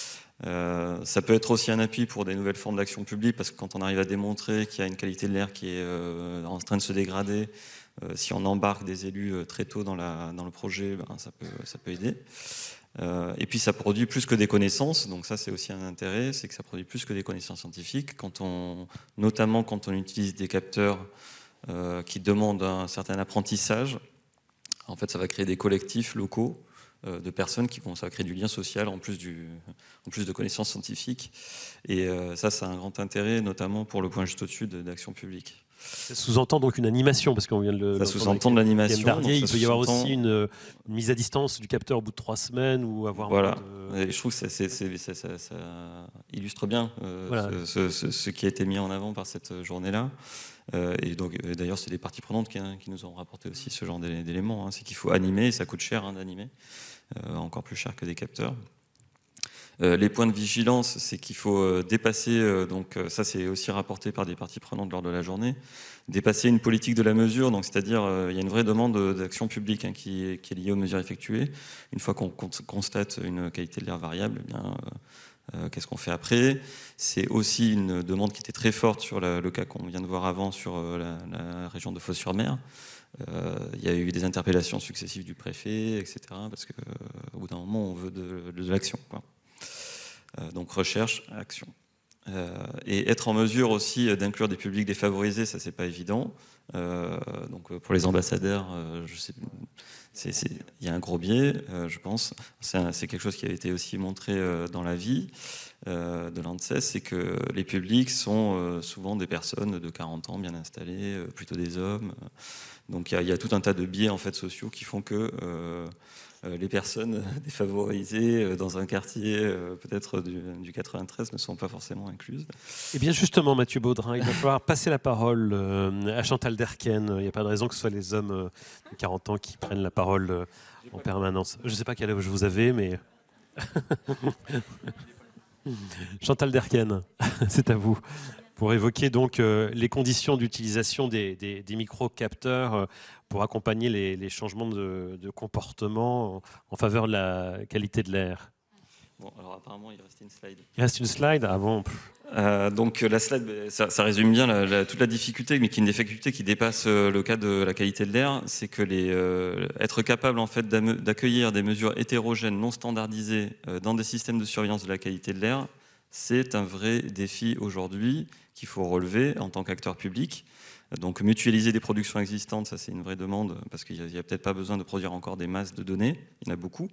Ça peut être aussi un appui pour des nouvelles formes d'action publique, parce que quand on arrive à démontrer qu'il y a une qualité de l'air qui est en train de se dégrader, si on embarque des élus très tôt dans le projet, ben, ça peut aider. Et puis ça produit plus que des connaissances, donc ça c'est aussi un intérêt, c'est que ça produit plus que des connaissances scientifiques, notamment quand on utilise des capteurs qui demandent un certain apprentissage. En fait, ça va créer des collectifs locaux de personnes ça va créer du lien social en plus de connaissances scientifiques. Et ça a un grand intérêt, notamment pour le point juste au-dessus d'action publique. Ça sous-entend donc une animation, parce qu'on vient de le. Ça sous-entend de l'animation. Il peut y avoir aussi une mise à distance du capteur au bout de 3 semaines ou avoir. Voilà. Et je trouve que ça illustre bien voilà. ce qui a été mis en avant par cette journée-là. Et donc, d'ailleurs, c'est les parties prenantes qui nous ont rapporté aussi ce genre d'éléments. Hein. C'est qu'il faut animer, et ça coûte cher d'animer, encore plus cher que des capteurs. Les points de vigilance, c'est qu'il faut dépasser, donc ça c'est aussi rapporté par des parties prenantes lors de la journée, dépasser une politique de la mesure, donc c'est-à-dire il y a une vraie demande d'action publique hein, qui est liée aux mesures effectuées. Une fois qu'on constate une qualité de l'air variable, eh bien, qu'est-ce qu'on fait après? C'est aussi une demande qui était très forte sur le cas qu'on vient de voir avant sur la région de Fos-sur-Mer. Il y a eu des interpellations successives du préfet, etc. Parce qu'au bout d'un moment, on veut de l'action, quoi. Donc recherche, action. Et être en mesure aussi d'inclure des publics défavorisés, ça c'est pas évident. Donc pour les ambassadeurs, je sais, il y a un gros biais, je pense. C'est quelque chose qui a été aussi montré dans la vie de l'ANSES, c'est que les publics sont souvent des personnes de 40 ans bien installées, plutôt des hommes. Donc il y a tout un tas de biais en fait sociaux qui font que les personnes défavorisées dans un quartier peut-être du 93 ne sont pas forcément incluses. Et bien justement, Mathieu Baudrin, il va falloir passer la parole à Chantal Derken. Il n'y a pas de raison que ce soit les hommes de 40 ans qui prennent la parole en permanence. Je ne sais pas quel âge vous avez, mais... Chantal Derken, c'est à vous. Pour évoquer donc les conditions d'utilisation des micro-capteurs pour accompagner les changements de comportement en faveur de la qualité de l'air. Bon, alors apparemment, il restait une slide. Il reste une slide? Ah bon. Donc la slide, ça résume bien toute la difficulté, mais qui est une difficulté qui dépasse le cas de la qualité de l'air, c'est que être capable en fait d'accueillir des mesures hétérogènes non standardisées dans des systèmes de surveillance de la qualité de l'air, c'est un vrai défi aujourd'hui qu'il faut relever en tant qu'acteur public. Donc mutualiser des productions existantes, ça c'est une vraie demande, parce qu'il n'y a peut-être pas besoin de produire encore des masses de données, il y en a beaucoup.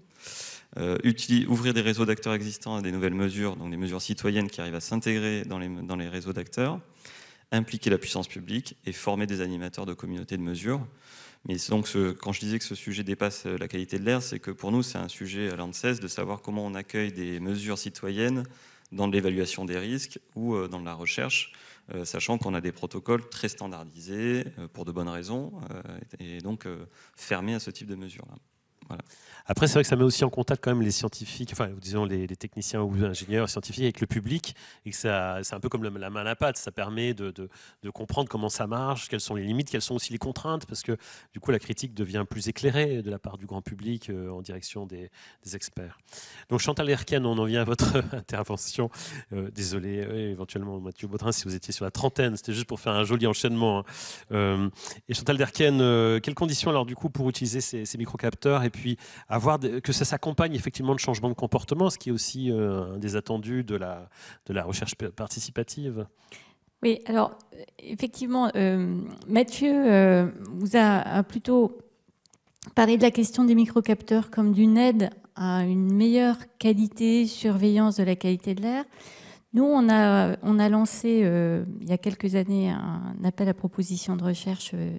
Ouvrir des réseaux d'acteurs existants à des nouvelles mesures, donc des mesures citoyennes qui arrivent à s'intégrer dans les réseaux d'acteurs, impliquer la puissance publique et former des animateurs de communautés de mesures. Mais donc, quand je disais que ce sujet dépasse la qualité de l'air, c'est que pour nous c'est un sujet à l'ANSES de savoir comment on accueille des mesures citoyennes dans l'évaluation des risques ou dans la recherche, sachant qu'on a des protocoles très standardisés pour de bonnes raisons et donc fermés à ce type de mesures-là. Voilà. Après, c'est vrai que ça met aussi en contact quand même les scientifiques, enfin, disons les techniciens ou ingénieurs scientifiques avec le public, et que c'est un peu comme la main à la pâte. Ça permet de comprendre comment ça marche, quelles sont les limites, quelles sont aussi les contraintes, parce que du coup, la critique devient plus éclairée de la part du grand public en direction des experts. Donc, Chantal Derken, on en vient à votre intervention. Désolé, éventuellement, Mathieu Baudrin, si vous étiez sur la trentaine, c'était juste pour faire un joli enchaînement. Hein. Et Chantal Derken, quelles conditions alors du coup pour utiliser ces microcapteurs et puis que ça s'accompagne effectivement de changements de comportement, ce qui est aussi un des attendus de la recherche participative. Oui, alors effectivement, Mathieu vous a plutôt parlé de la question des microcapteurs comme d'une aide à une meilleure qualité, surveillance de la qualité de l'air. Nous, on a lancé il y a quelques années un appel à propositions de recherche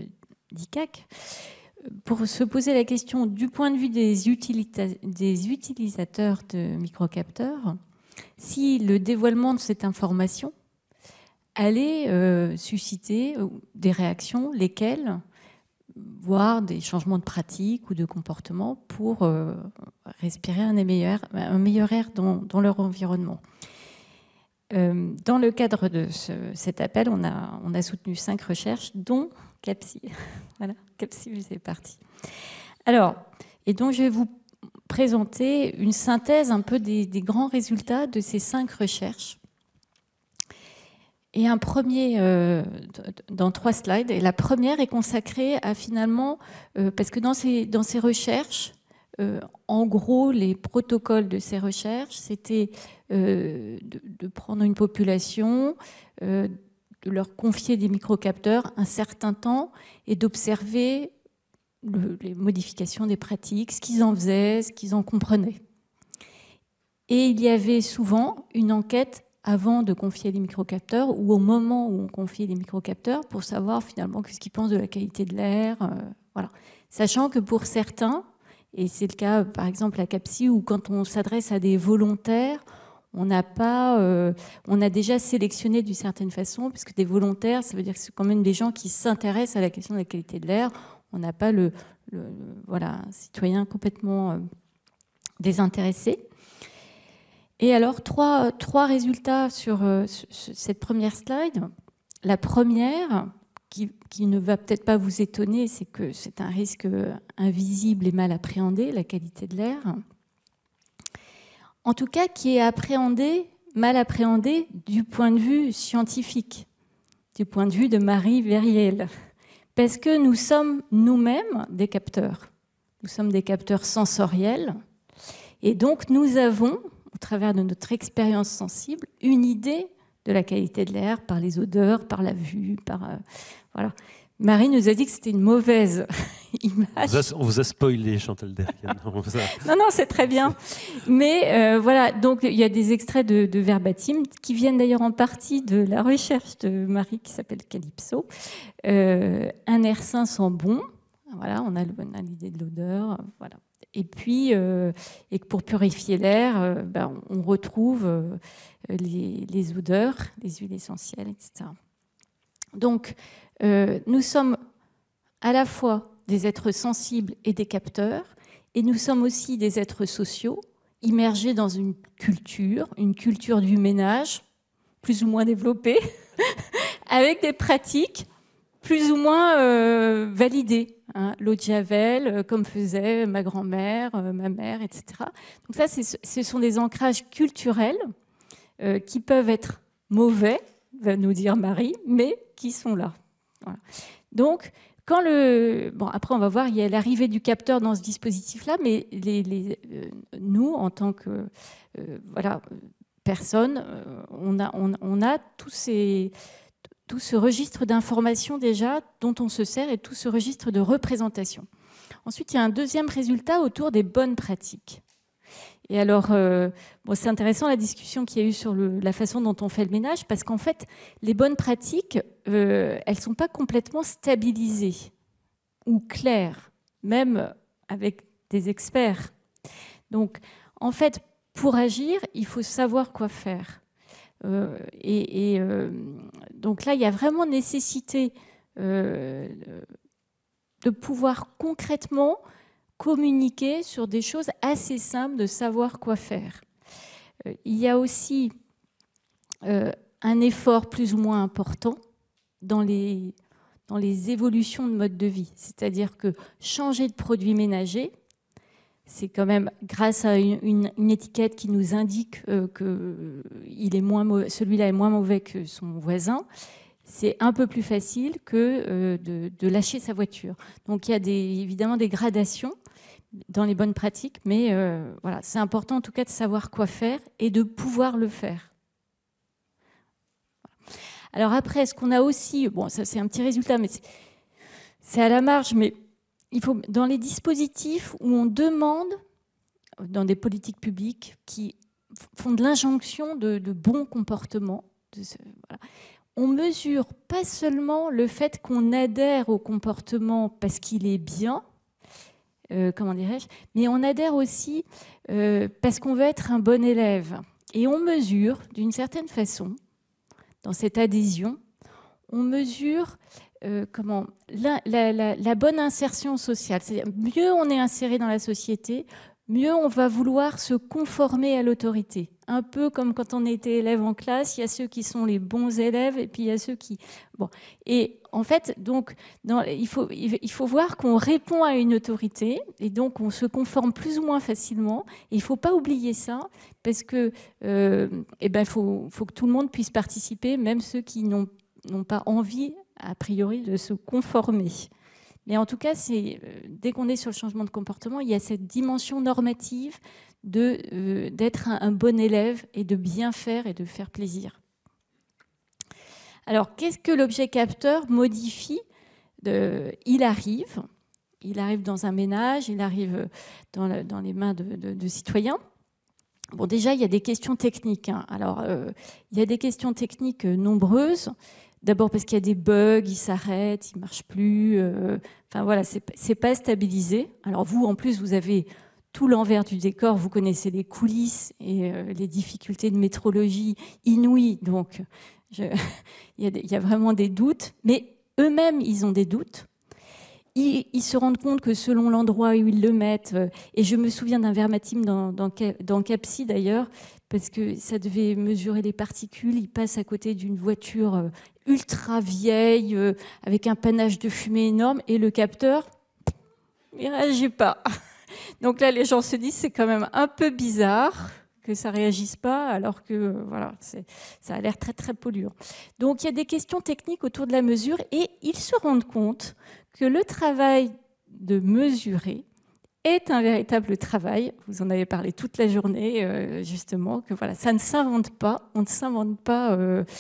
d'ICAC, pour se poser la question du point de vue des utilisateurs de microcapteurs, si le dévoilement de cette information allait susciter des réactions, lesquelles, voire des changements de pratique ou de comportement pour respirer un meilleur air dans leur environnement. Dans le cadre de cet appel, on a soutenu 5 recherches, dont CAPSI. Voilà, CAPSI, c'est parti. Alors, et donc je vais vous présenter une synthèse un peu des grands résultats de ces 5 recherches. Et un premier, dans 3 slides, et la première est consacrée à finalement, parce que dans ces recherches, en gros, les protocoles de ces recherches, c'était de prendre une population, de leur confier des microcapteurs un certain temps et d'observer les modifications des pratiques, ce qu'ils en faisaient, ce qu'ils en comprenaient. Et il y avait souvent une enquête avant de confier les microcapteurs ou au moment où on confiait les microcapteurs pour savoir finalement ce qu'ils pensent de la qualité de l'air. Voilà. Sachant que pour certains, et c'est le cas par exemple à CAPSI, où quand on s'adresse à des volontaires, on a déjà sélectionné d'une certaine façon, puisque des volontaires, ça veut dire que c'est quand même des gens qui s'intéressent à la question de la qualité de l'air. On n'a pas un citoyen complètement désintéressé. Et alors, trois résultats sur cette première slide. La première, qui ne va peut-être pas vous étonner, c'est que c'est un risque invisible et mal appréhendé, la qualité de l'air. En tout cas, qui est mal appréhendé du point de vue scientifique, du point de vue de Marie Verriel. Parce que nous sommes nous-mêmes des capteurs. Nous sommes des capteurs sensoriels. Et donc, nous avons, au travers de notre expérience sensible, une idée de la qualité de l'air par les odeurs, par la vue, voilà. Marie nous a dit que c'était une mauvaise image. On vous a spoilé, Chantal Derrian. Non, c'est très bien. Mais voilà, donc il y a des extraits de verbatim qui viennent d'ailleurs en partie de la recherche de Marie qui s'appelle Calypso. Un air sain sent bon. Voilà, on a l'idée de l'odeur. Voilà. Et puis, et pour purifier l'air, on retrouve les odeurs, les huiles essentielles, etc. Donc, nous sommes à la fois des êtres sensibles et des capteurs, et nous sommes aussi des êtres sociaux, immergés dans une culture du ménage, plus ou moins développée, avec des pratiques plus ou moins validées. Hein, l'eau de Javel, comme faisait ma grand-mère, ma mère, etc. Donc ça, ce sont des ancrages culturels qui peuvent être mauvais, va nous dire Marie, mais qui sont là. Voilà. Donc, après, on va voir, il y a l'arrivée du capteur dans ce dispositif-là, mais nous, en tant que personnes, on a tout ce registre d'informations déjà dont on se sert et tout ce registre de représentation. Ensuite, il y a un deuxième résultat autour des bonnes pratiques. Et alors, c'est intéressant la discussion qu'il y a eu sur la façon dont on fait le ménage, parce qu'en fait, les bonnes pratiques, elles ne sont pas complètement stabilisées ou claires, même avec des experts. Donc, en fait, pour agir, il faut savoir quoi faire. Donc là, il y a vraiment nécessité de pouvoir concrètement communiquer sur des choses assez simples, de savoir quoi faire. Il y a aussi un effort plus ou moins important dans les évolutions de mode de vie. C'est-à-dire que changer de produit ménager, c'est quand même grâce à une étiquette qui nous indique que celui-là est moins mauvais que son voisin, c'est un peu plus facile que de lâcher sa voiture. Donc il y a évidemment des gradations dans les bonnes pratiques, mais voilà, c'est important en tout cas de savoir quoi faire et de pouvoir le faire. Alors après, ce qu'on a aussi, ça c'est un petit résultat, mais c'est à la marge, mais il faut, dans les dispositifs où on demande, dans des politiques publiques qui font de l'injonction de bons comportements, on mesure pas seulement le fait qu'on adhère au comportement parce qu'il est bien, comment dirais-je, mais on adhère aussi parce qu'on veut être un bon élève. Et on mesure, d'une certaine façon, dans cette adhésion, on mesure la bonne insertion sociale. C'est-à-dire, mieux on est inséré dans la société, mieux on va vouloir se conformer à l'autorité. Un peu comme quand on était élève en classe, il y a ceux qui sont les bons élèves et puis il y a ceux qui... Bon. Et en fait, donc, il faut voir qu'on répond à une autorité et donc on se conforme plus ou moins facilement. Et il ne faut pas oublier ça parce que faut que tout le monde puisse participer, même ceux qui n'ont pas envie, a priori, de se conformer. Mais en tout cas, dès qu'on est sur le changement de comportement, il y a cette dimension normative d'être un bon élève et de bien faire et de faire plaisir. Alors, qu'est-ce que l'objet capteur modifie ? Il arrive dans un ménage, il arrive dans les mains de citoyens. Bon, déjà, il y a des questions techniques. Alors, il y a des questions techniques nombreuses. D'abord parce qu'il y a des bugs, il s'arrête, il ne marche plus. Enfin voilà, c'est pas stabilisé. Alors vous, en plus, vous avez tout l'envers du décor. Vous connaissez les coulisses et les difficultés de métrologie inouïes. Donc, il y a vraiment des doutes. Mais eux-mêmes, ils ont des doutes. Ils se rendent compte que selon l'endroit où ils le mettent, et je me souviens d'un verbatim dans CAPSI d'ailleurs, parce que ça devait mesurer les particules, ils passent à côté d'une voiture ultra vieille, avec un panache de fumée énorme, et le capteur, il ne réagit pas. Donc là, les gens se disent, c'est quand même un peu bizarre que ça ne réagisse pas, alors que voilà, ça a l'air très, très polluant. Donc il y a des questions techniques autour de la mesure, et ils se rendent compte que le travail de mesurer est un véritable travail. Vous en avez parlé toute la journée, justement, que voilà, ça ne s'invente pas. On ne s'invente pas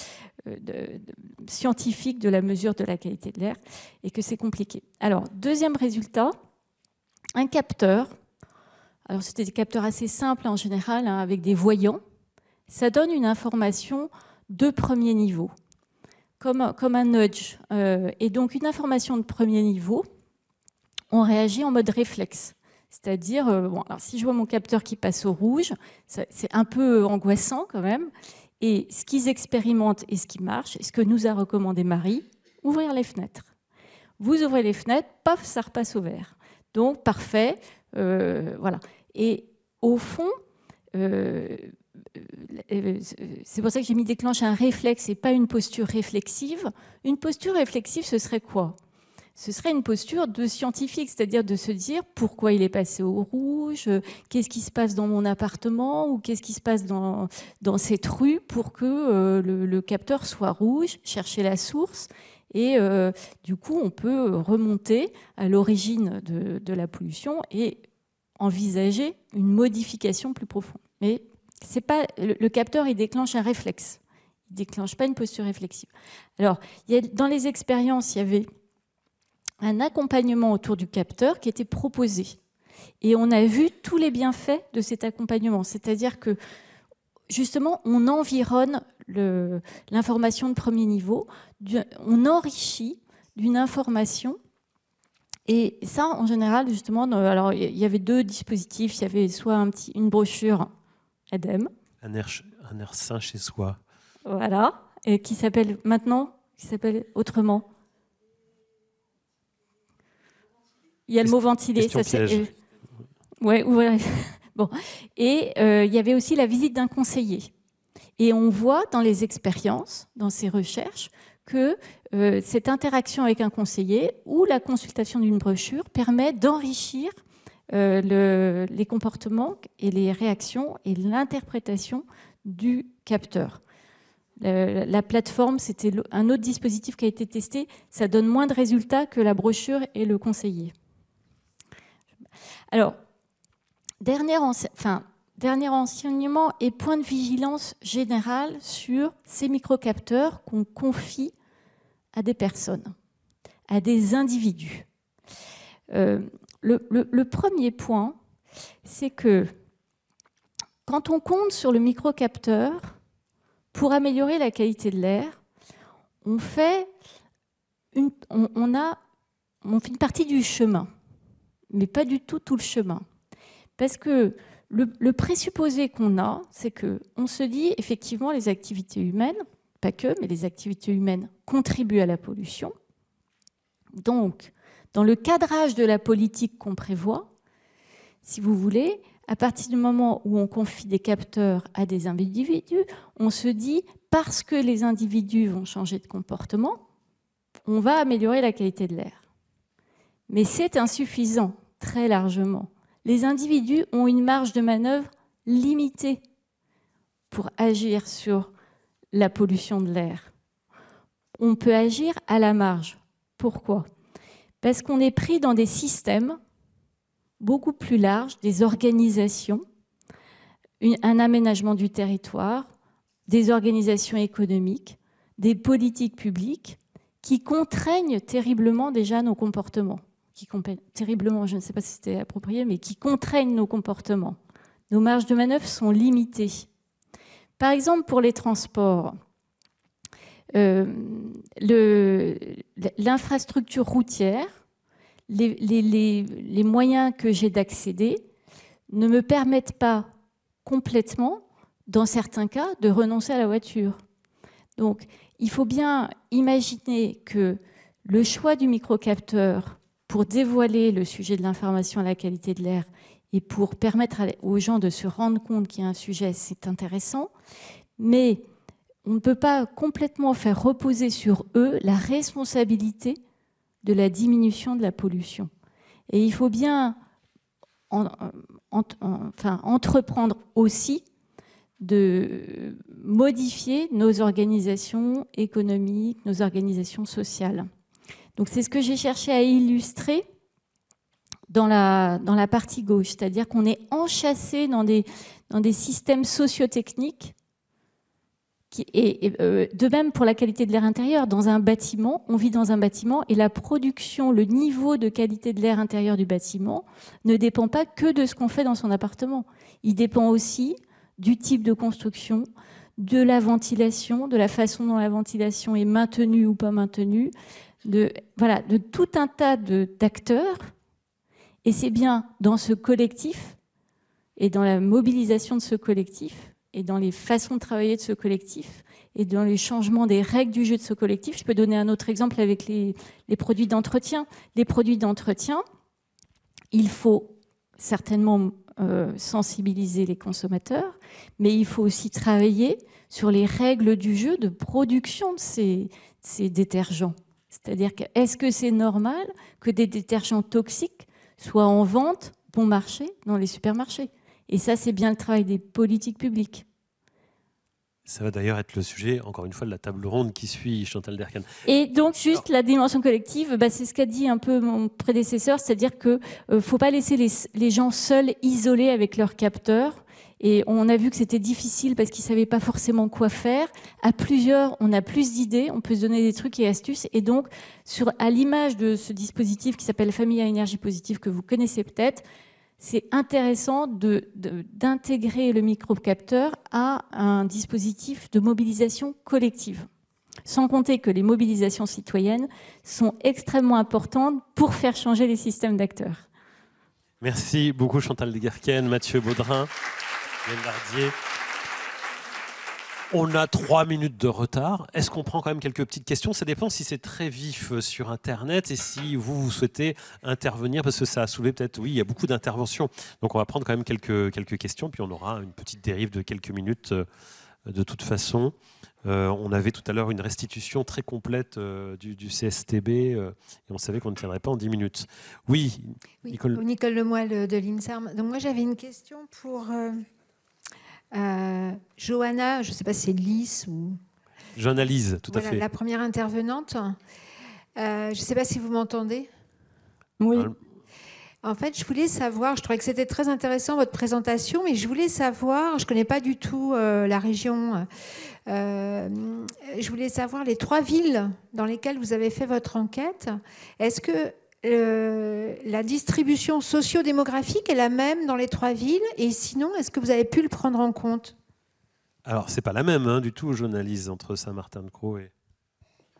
scientifique de la mesure de la qualité de l'air et que c'est compliqué. Alors, deuxième résultat, un capteur. Alors, c'était des capteurs assez simples en général, avec des voyants. Ça donne une information de premier niveau, comme un nudge. Et donc, une information de premier niveau, on réagit en mode réflexe. C'est-à-dire, alors si je vois mon capteur qui passe au rouge, c'est un peu angoissant quand même. Et ce qu'ils expérimentent et ce qui marche, et ce que nous a recommandé Marie, ouvrir les fenêtres. Vous ouvrez les fenêtres, paf, ça repasse au vert. Donc, parfait. Voilà. Et au fond, c'est pour ça que j'ai mis déclenche un réflexe et pas une posture réflexive. Une posture réflexive, ce serait quoi ? Ce serait une posture de scientifique, c'est-à-dire de se dire pourquoi il est passé au rouge, qu'est-ce qui se passe dans mon appartement ou qu'est-ce qui se passe dans cette rue pour que le capteur soit rouge, chercher la source. Et du coup, on peut remonter à l'origine de la pollution et envisager une modification plus profonde. Mais c'est pas, le capteur, il déclenche un réflexe. Il ne déclenche pas une posture réflexive. Alors, dans les expériences, il y avait un accompagnement autour du capteur qui était proposé. Et on a vu tous les bienfaits de cet accompagnement. C'est-à-dire que, justement, on environne l'information de premier niveau, on enrichit d'une information. Et ça, en général, justement, alors il y avait deux dispositifs. Il y avait soit une brochure ADEME. Un air sain chez soi. Voilà. Et qui s'appelle autrement. Il y a le mot ventilé. Ça, c'est, ouais. Bon. Et il y avait aussi la visite d'un conseiller. Et on voit dans les expériences, dans ces recherches, que cette interaction avec un conseiller ou la consultation d'une brochure permet d'enrichir les comportements et les réactions et l'interprétation du capteur. La plateforme, c'était un autre dispositif qui a été testé. Ça donne moins de résultats que la brochure et le conseiller. Alors, dernier enseignement et point de vigilance général sur ces microcapteurs qu'on confie à des personnes, à des individus. Le premier point, c'est que quand on compte sur le microcapteur pour améliorer la qualité de l'air, on fait une partie du chemin, mais pas du tout le chemin. Parce que le présupposé qu'on a, c'est qu'on se dit, effectivement, les activités humaines, pas que, mais les activités humaines contribuent à la pollution. Donc, dans le cadrage de la politique qu'on prévoit, si vous voulez, à partir du moment où on confie des capteurs à des individus, on se dit, parce que les individus vont changer de comportement, on va améliorer la qualité de l'air. Mais c'est insuffisant, très largement. Les individus ont une marge de manœuvre limitée pour agir sur la pollution de l'air. On peut agir à la marge. Pourquoi ? Parce qu'on est pris dans des systèmes beaucoup plus larges, des organisations, un aménagement du territoire, des organisations économiques, des politiques publiques qui contraignent terriblement déjà nos comportements. Terriblement, je ne sais pas si c'était approprié, mais qui contraignent nos comportements. Nos marges de manœuvre sont limitées. Par exemple, pour les transports, l'infrastructure routière, les moyens que j'ai d'accéder ne me permettent pas complètement, dans certains cas, de renoncer à la voiture. Donc, il faut bien imaginer que le choix du microcapteur pour dévoiler le sujet de l'information à la qualité de l'air et pour permettre aux gens de se rendre compte qu'il y a un sujet, c'est intéressant, mais on ne peut pas complètement faire reposer sur eux la responsabilité de la diminution de la pollution. Et il faut bien entreprendre aussi de modifier nos organisations économiques, nos organisations sociales. Donc c'est ce que j'ai cherché à illustrer dans la partie gauche, c'est-à-dire qu'on est enchâssé dans des systèmes sociotechniques. De même pour la qualité de l'air intérieur, dans un bâtiment, on vit dans un bâtiment et la production, le niveau de qualité de l'air intérieur du bâtiment ne dépend pas que de ce qu'on fait dans son appartement. Il dépend aussi du type de construction, de la ventilation, de la façon dont la ventilation est maintenue ou pas maintenue, de tout un tas d'acteurs. Et c'est bien dans ce collectif et dans la mobilisation de ce collectif et dans les façons de travailler de ce collectif et dans les changements des règles du jeu de ce collectif. Je peux donner un autre exemple avec les produits d'entretien. Les produits d'entretien, il faut certainement sensibiliser les consommateurs, mais il faut aussi travailler sur les règles du jeu de production de ces détergents. C'est-à-dire est-ce que c'est normal que des détergents toxiques soient en vente bon marché dans les supermarchés ? Et ça, c'est bien le travail des politiques publiques. Ça va d'ailleurs être le sujet, encore une fois, de la table ronde qui suit, Chantal Derkhan. Et donc, juste la dimension collective, c'est ce qu'a dit un peu mon prédécesseur, c'est-à-dire qu'il ne faut pas laisser les gens seuls, isolés avec leurs capteurs. Et on a vu que c'était difficile parce qu'ils ne savaient pas forcément quoi faire. À plusieurs, on a plus d'idées, on peut se donner des trucs et astuces. Et donc, à l'image de ce dispositif qui s'appelle Famille à énergie positive, que vous connaissez peut-être, c'est intéressant d'intégrer le microcapteur à un dispositif de mobilisation collective. Sans compter que les mobilisations citoyennes sont extrêmement importantes pour faire changer les systèmes d'acteurs. Merci beaucoup Chantal Derkhan, Mathieu Baudrin, Yann Lardier. On a 3 minutes de retard. Est-ce qu'on prend quand même quelques petites questions ? Ça dépend si c'est très vif sur Internet et si vous souhaitez intervenir, parce que ça a soulevé peut-être, oui, il y a beaucoup d'interventions. Donc on va prendre quand même quelques questions, puis on aura une petite dérive de quelques minutes de toute façon. On avait tout à l'heure une restitution très complète du CSTB et on savait qu'on ne tiendrait pas en 10 minutes. Oui, Nicole. Nicole Lemoyle de l'INSERM. Donc moi j'avais une question pour... Johanna, je ne sais pas si c'est Lys ou... Johanna-Lise, tout à fait. La première intervenante. Je ne sais pas si vous m'entendez. Oui. En fait, je voulais savoir, je trouvais que c'était très intéressant votre présentation, mais je voulais savoir, je ne connais pas du tout la région, je voulais savoir les 3 villes dans lesquelles vous avez fait votre enquête. Est-ce que la distribution socio-démographique est la même dans les 3 villes? Et sinon, est-ce que vous avez pu le prendre en compte? Alors, c'est pas la même du tout, Johanna-Lise, entre Saint-Martin-de-Crau et...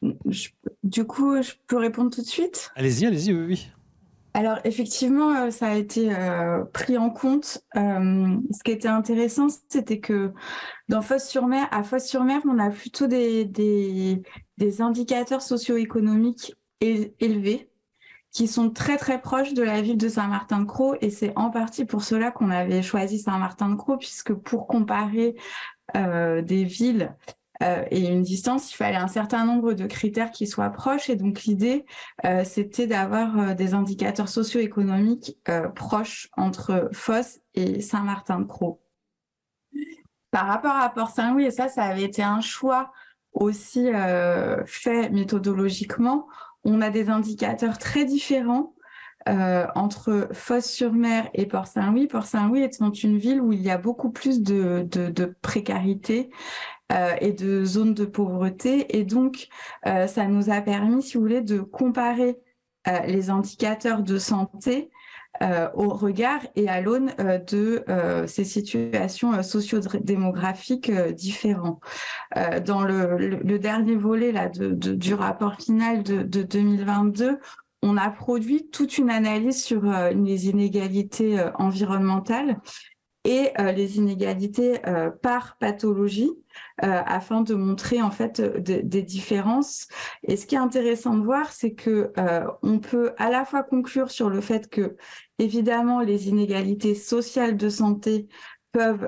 Du coup, je peux répondre tout de suite? Allez-y, allez-y, oui, oui. Alors, effectivement, ça a été pris en compte. Ce qui était intéressant, c'était que à Fos-sur-Mer, on a plutôt des indicateurs socio-économiques élevés qui sont très, très proches de la ville de Saint-Martin-de-Crau. Et c'est en partie pour cela qu'on avait choisi Saint-Martin-de-Crau, puisque pour comparer des villes et une distance, il fallait un certain nombre de critères qui soient proches. Et donc, l'idée, c'était d'avoir des indicateurs socio-économiques proches entre Fos et Saint-Martin-de-Crau. Par rapport à Port-Saint-Louis, et ça avait été un choix aussi fait méthodologiquement, on a des indicateurs très différents entre Fos-sur-Mer et Port-Saint-Louis. Port-Saint-Louis étant une ville où il y a beaucoup plus de précarité et de zones de pauvreté. Et donc, ça nous a permis, si vous voulez, de comparer les indicateurs de santé au regard et à l'aune de ces situations socio-démographiques différentes. Dans le dernier volet là, du rapport final de 2022, on a produit toute une analyse sur les inégalités environnementales et les inégalités par pathologie afin de montrer en fait des différences. Et ce qui est intéressant de voir, c'est que on peut à la fois conclure sur le fait que évidemment les inégalités sociales de santé peuvent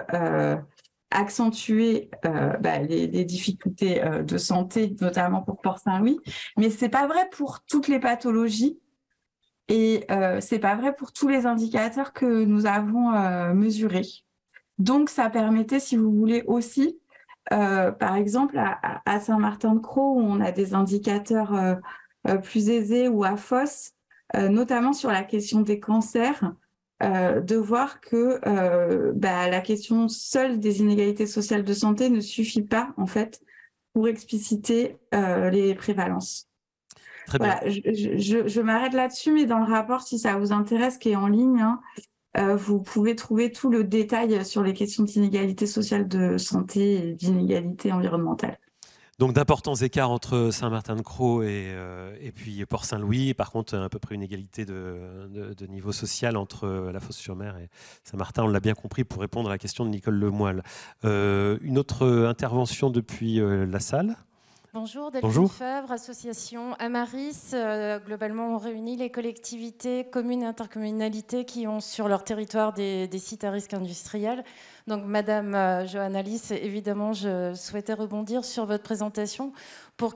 accentuer les difficultés de santé, notamment pour Port-Saint-Louis, mais c'est pas vrai pour toutes les pathologies. Et c'est pas vrai pour tous les indicateurs que nous avons mesurés. Donc, ça permettait, si vous voulez, aussi, par exemple, à Saint-Martin-de-Crau, où on a des indicateurs plus aisés, ou à Fos, notamment sur la question des cancers, de voir que la question seule des inégalités sociales de santé ne suffit pas, en fait, pour expliciter les prévalences. Très bien. Voilà, je m'arrête là-dessus, mais dans le rapport, si ça vous intéresse, qui est en ligne, vous pouvez trouver tout le détail sur les questions d'inégalité sociale de santé et d'inégalité environnementale. Donc d'importants écarts entre Saint-Martin-de-Crau et puis Port-Saint-Louis. Par contre, à peu près une égalité de niveau social entre la Fos-sur-Mer et Saint-Martin. On l'a bien compris pour répondre à la question de Nicole Lemoyle. Une autre intervention depuis la salle. Bonjour, Delphine Favre, association Amaris. Globalement, on réunit les collectivités, communes et intercommunalités qui ont sur leur territoire des sites à risque industriel. Donc, Madame Johanna Lys, évidemment, je souhaitais rebondir sur votre présentation pour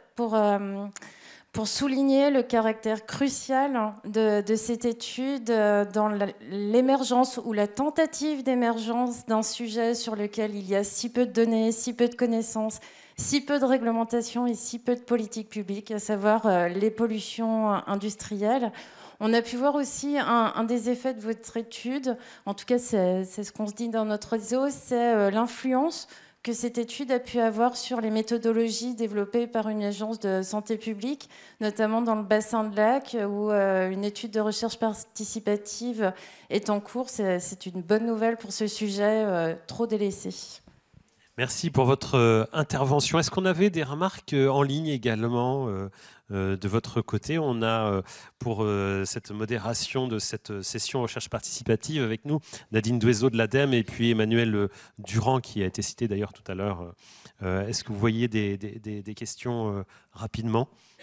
souligner le caractère crucial de cette étude dans l'émergence ou la tentative d'émergence d'un sujet sur lequel il y a si peu de données, si peu de connaissances, si peu de réglementation et si peu de politique publique, à savoir les pollutions industrielles. On a pu voir aussi un des effets de votre étude, en tout cas c'est ce qu'on se dit dans notre réseau, c'est l'influence que cette étude a pu avoir sur les méthodologies développées par une agence de santé publique, notamment dans le bassin de Lac, où une étude de recherche participative est en cours. C'est une bonne nouvelle pour ce sujet trop délaissé. Merci pour votre intervention. Est-ce qu'on avait des remarques en ligne également de votre côté? On a pour cette modération de cette session recherche participative avec nous Nadine Douaizeau de l'ADEME et puis Emmanuel Durand qui a été cité d'ailleurs tout à l'heure. Est-ce que vous voyez des questions rapidement?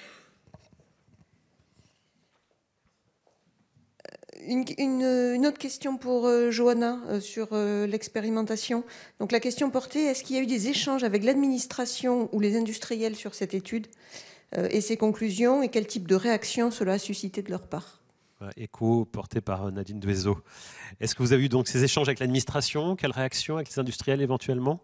Une autre question pour Johanna sur l'expérimentation. Donc la question portée, est-ce qu'il y a eu des échanges avec l'administration ou les industriels sur cette étude et ses conclusions, et quel type de réaction cela a suscité de leur part? Écho porté par Nadine Douaizeau. Est-ce que vous avez eu donc ces échanges avec l'administration? Quelle réaction avec les industriels éventuellement?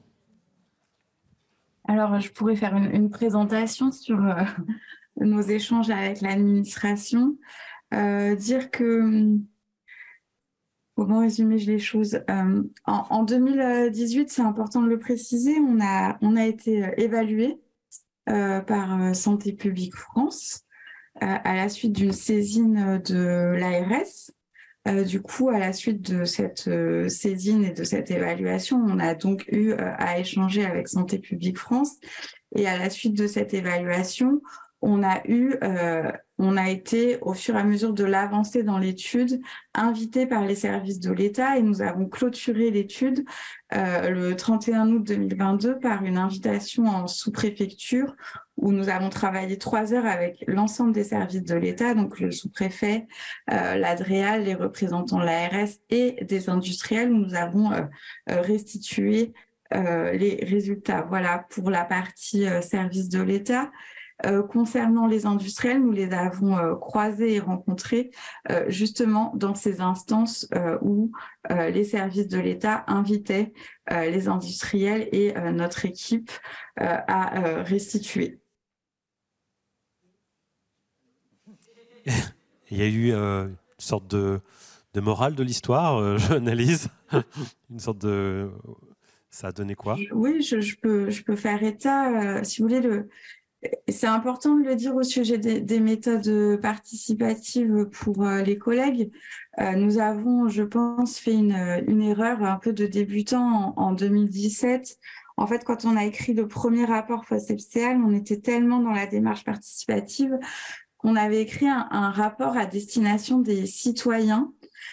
Alors, je pourrais faire une présentation sur nos échanges avec l'administration. Dire que, comment résumer les choses, en 2018, c'est important de le préciser, on a été évalué par Santé publique France à la suite d'une saisine de l'ARS. Du coup, à la suite de cette saisine et de cette évaluation, on a donc eu à échanger avec Santé publique France. Et à la suite de cette évaluation, on a été, au fur et à mesure de l'avancée dans l'étude, invité par les services de l'État et nous avons clôturé l'étude le 31 août 2022 par une invitation en sous-préfecture où nous avons travaillé 3 heures avec l'ensemble des services de l'État, donc le sous-préfet, l'ADREAL, les représentants de l'ARS et des industriels, où nous avons restitué les résultats. Voilà pour la partie services de l'État. Concernant les industriels, nous les avons croisés et rencontrés justement dans ces instances où les services de l'État invitaient les industriels et notre équipe à restituer. Il y a eu une sorte de morale de l'histoire, j'analyse. Une sorte de... Ça a donné quoi? Oui, je peux faire état, si vous voulez, c'est important de le dire au sujet des méthodes participatives pour les collègues. Nous avons, je pense, fait une erreur un peu de débutant en 2017. En fait, quand on a écrit le premier rapport FOSSEPSEAL, on était tellement dans la démarche participative qu'on avait écrit un rapport à destination des citoyens.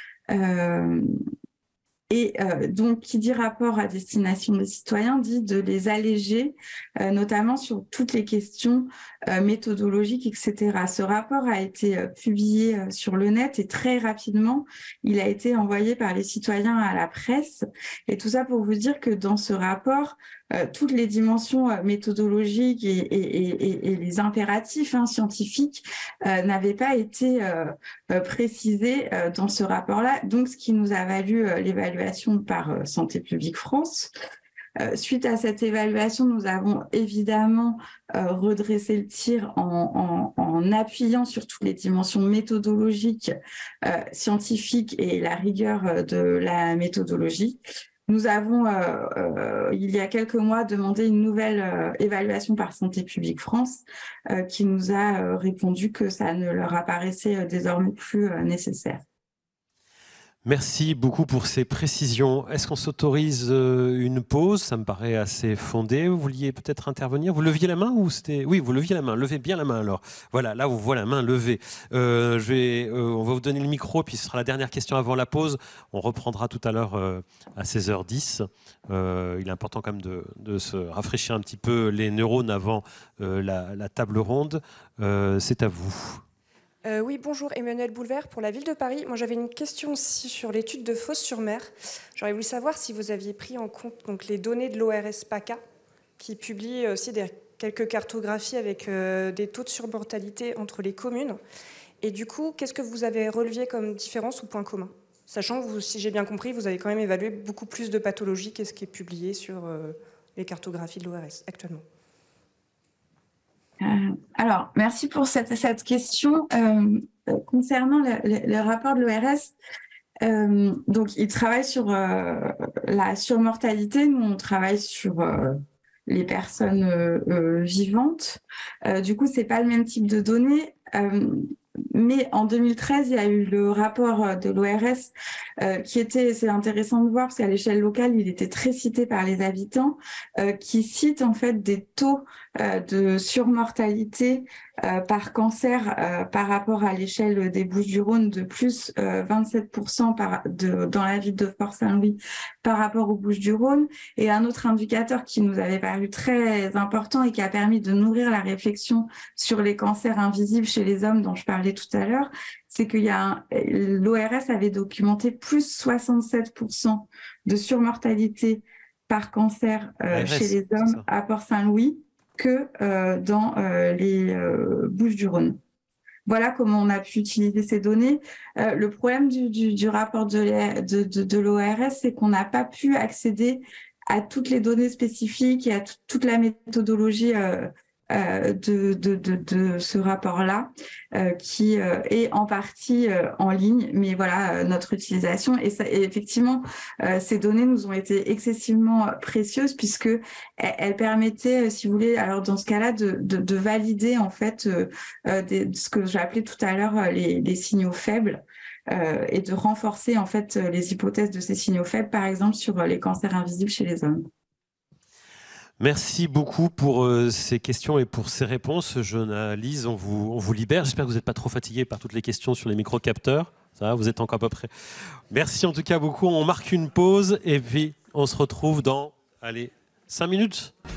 Donc, qui dit rapport à destination des citoyens dit de les alléger, notamment sur toutes les questions méthodologiques, etc. Ce rapport a été publié sur le net et très rapidement, il a été envoyé par les citoyens à la presse. Et tout ça pour vous dire que dans ce rapport, toutes les dimensions méthodologiques et les impératifs scientifiques n'avaient pas été précisés dans ce rapport-là. Donc, ce qui nous a valu l'évaluation par Santé publique France. Suite à cette évaluation, nous avons évidemment redressé le tir en appuyant sur toutes les dimensions méthodologiques, scientifiques et la rigueur de la méthodologie. Nous avons, il y a quelques mois, demandé une nouvelle évaluation par Santé publique France qui nous a répondu que ça ne leur apparaissait désormais plus nécessaire. Merci beaucoup pour ces précisions. Est-ce qu'on s'autorise une pause? Ça me paraît assez fondé. Vous vouliez peut-être intervenir? Vous leviez la main ou c'était... Oui, vous leviez la main. Levez bien la main alors. Voilà, là, vous voyez la main levée. On va vous donner le micro, puis ce sera la dernière question avant la pause. On reprendra tout à l'heure à 16h10. Il est important quand même de se rafraîchir un petit peu les neurones avant la table ronde. C'est à vous. Oui, bonjour, Emmanuel Boulevert pour la ville de Paris. Moi, j'avais une question aussi sur l'étude de Fos-sur-Mer. J'aurais voulu savoir si vous aviez pris en compte donc, les données de l'ORS PACA, qui publie aussi quelques cartographies avec des taux de surmortalité entre les communes. Et du coup, qu'est-ce que vous avez relevé comme différence ou point commun? Sachant que, vous, si j'ai bien compris, vous avez quand même évalué beaucoup plus de pathologies qu'est-ce qui est publié sur les cartographies de l'ORS actuellement. Alors, merci pour cette question. Concernant le rapport de l'ORS, donc il travaille sur la surmortalité. Nous, on travaille sur les personnes vivantes. Du coup, c'est pas le même type de données. Mais en 2013, il y a eu le rapport de l'ORS qui était, c'est intéressant de voir parce qu'à l'échelle locale, il était très cité par les habitants, qui cite en fait des taux de surmortalité par cancer par rapport à l'échelle des Bouches-du-Rhône de plus 27% dans la ville de Fort-Saint-Louis par rapport aux Bouches-du-Rhône. Et un autre indicateur qui nous avait paru très important et qui a permis de nourrir la réflexion sur les cancers invisibles chez les hommes dont je parlais tout à l'heure, c'est que l'ORS avait documenté plus 67% de surmortalité par cancer chez les hommes à Port-Saint-Louis que dans les Bouches-du-Rhône. Voilà comment on a pu utiliser ces données. Le problème du rapport de l'ORS, c'est qu'on n'a pas pu accéder à toutes les données spécifiques et à toute la méthodologie de ce rapport-là, qui est en partie en ligne, mais voilà notre utilisation. Et effectivement, ces données nous ont été excessivement précieuses puisque elles permettaient, si vous voulez, alors dans ce cas-là, de valider en fait ce que j'appelais tout à l'heure les signaux faibles. Et de renforcer en fait les hypothèses de ces signaux faibles, par exemple sur les cancers invisibles chez les hommes. Merci beaucoup pour ces questions et pour ces réponses. Journalise, on vous libère. J'espère que vous n'êtes pas trop fatigué par toutes les questions sur les microcapteurs. Ça va, vous êtes encore à peu près. Merci en tout cas beaucoup. On marque une pause et puis on se retrouve dans 5 minutes.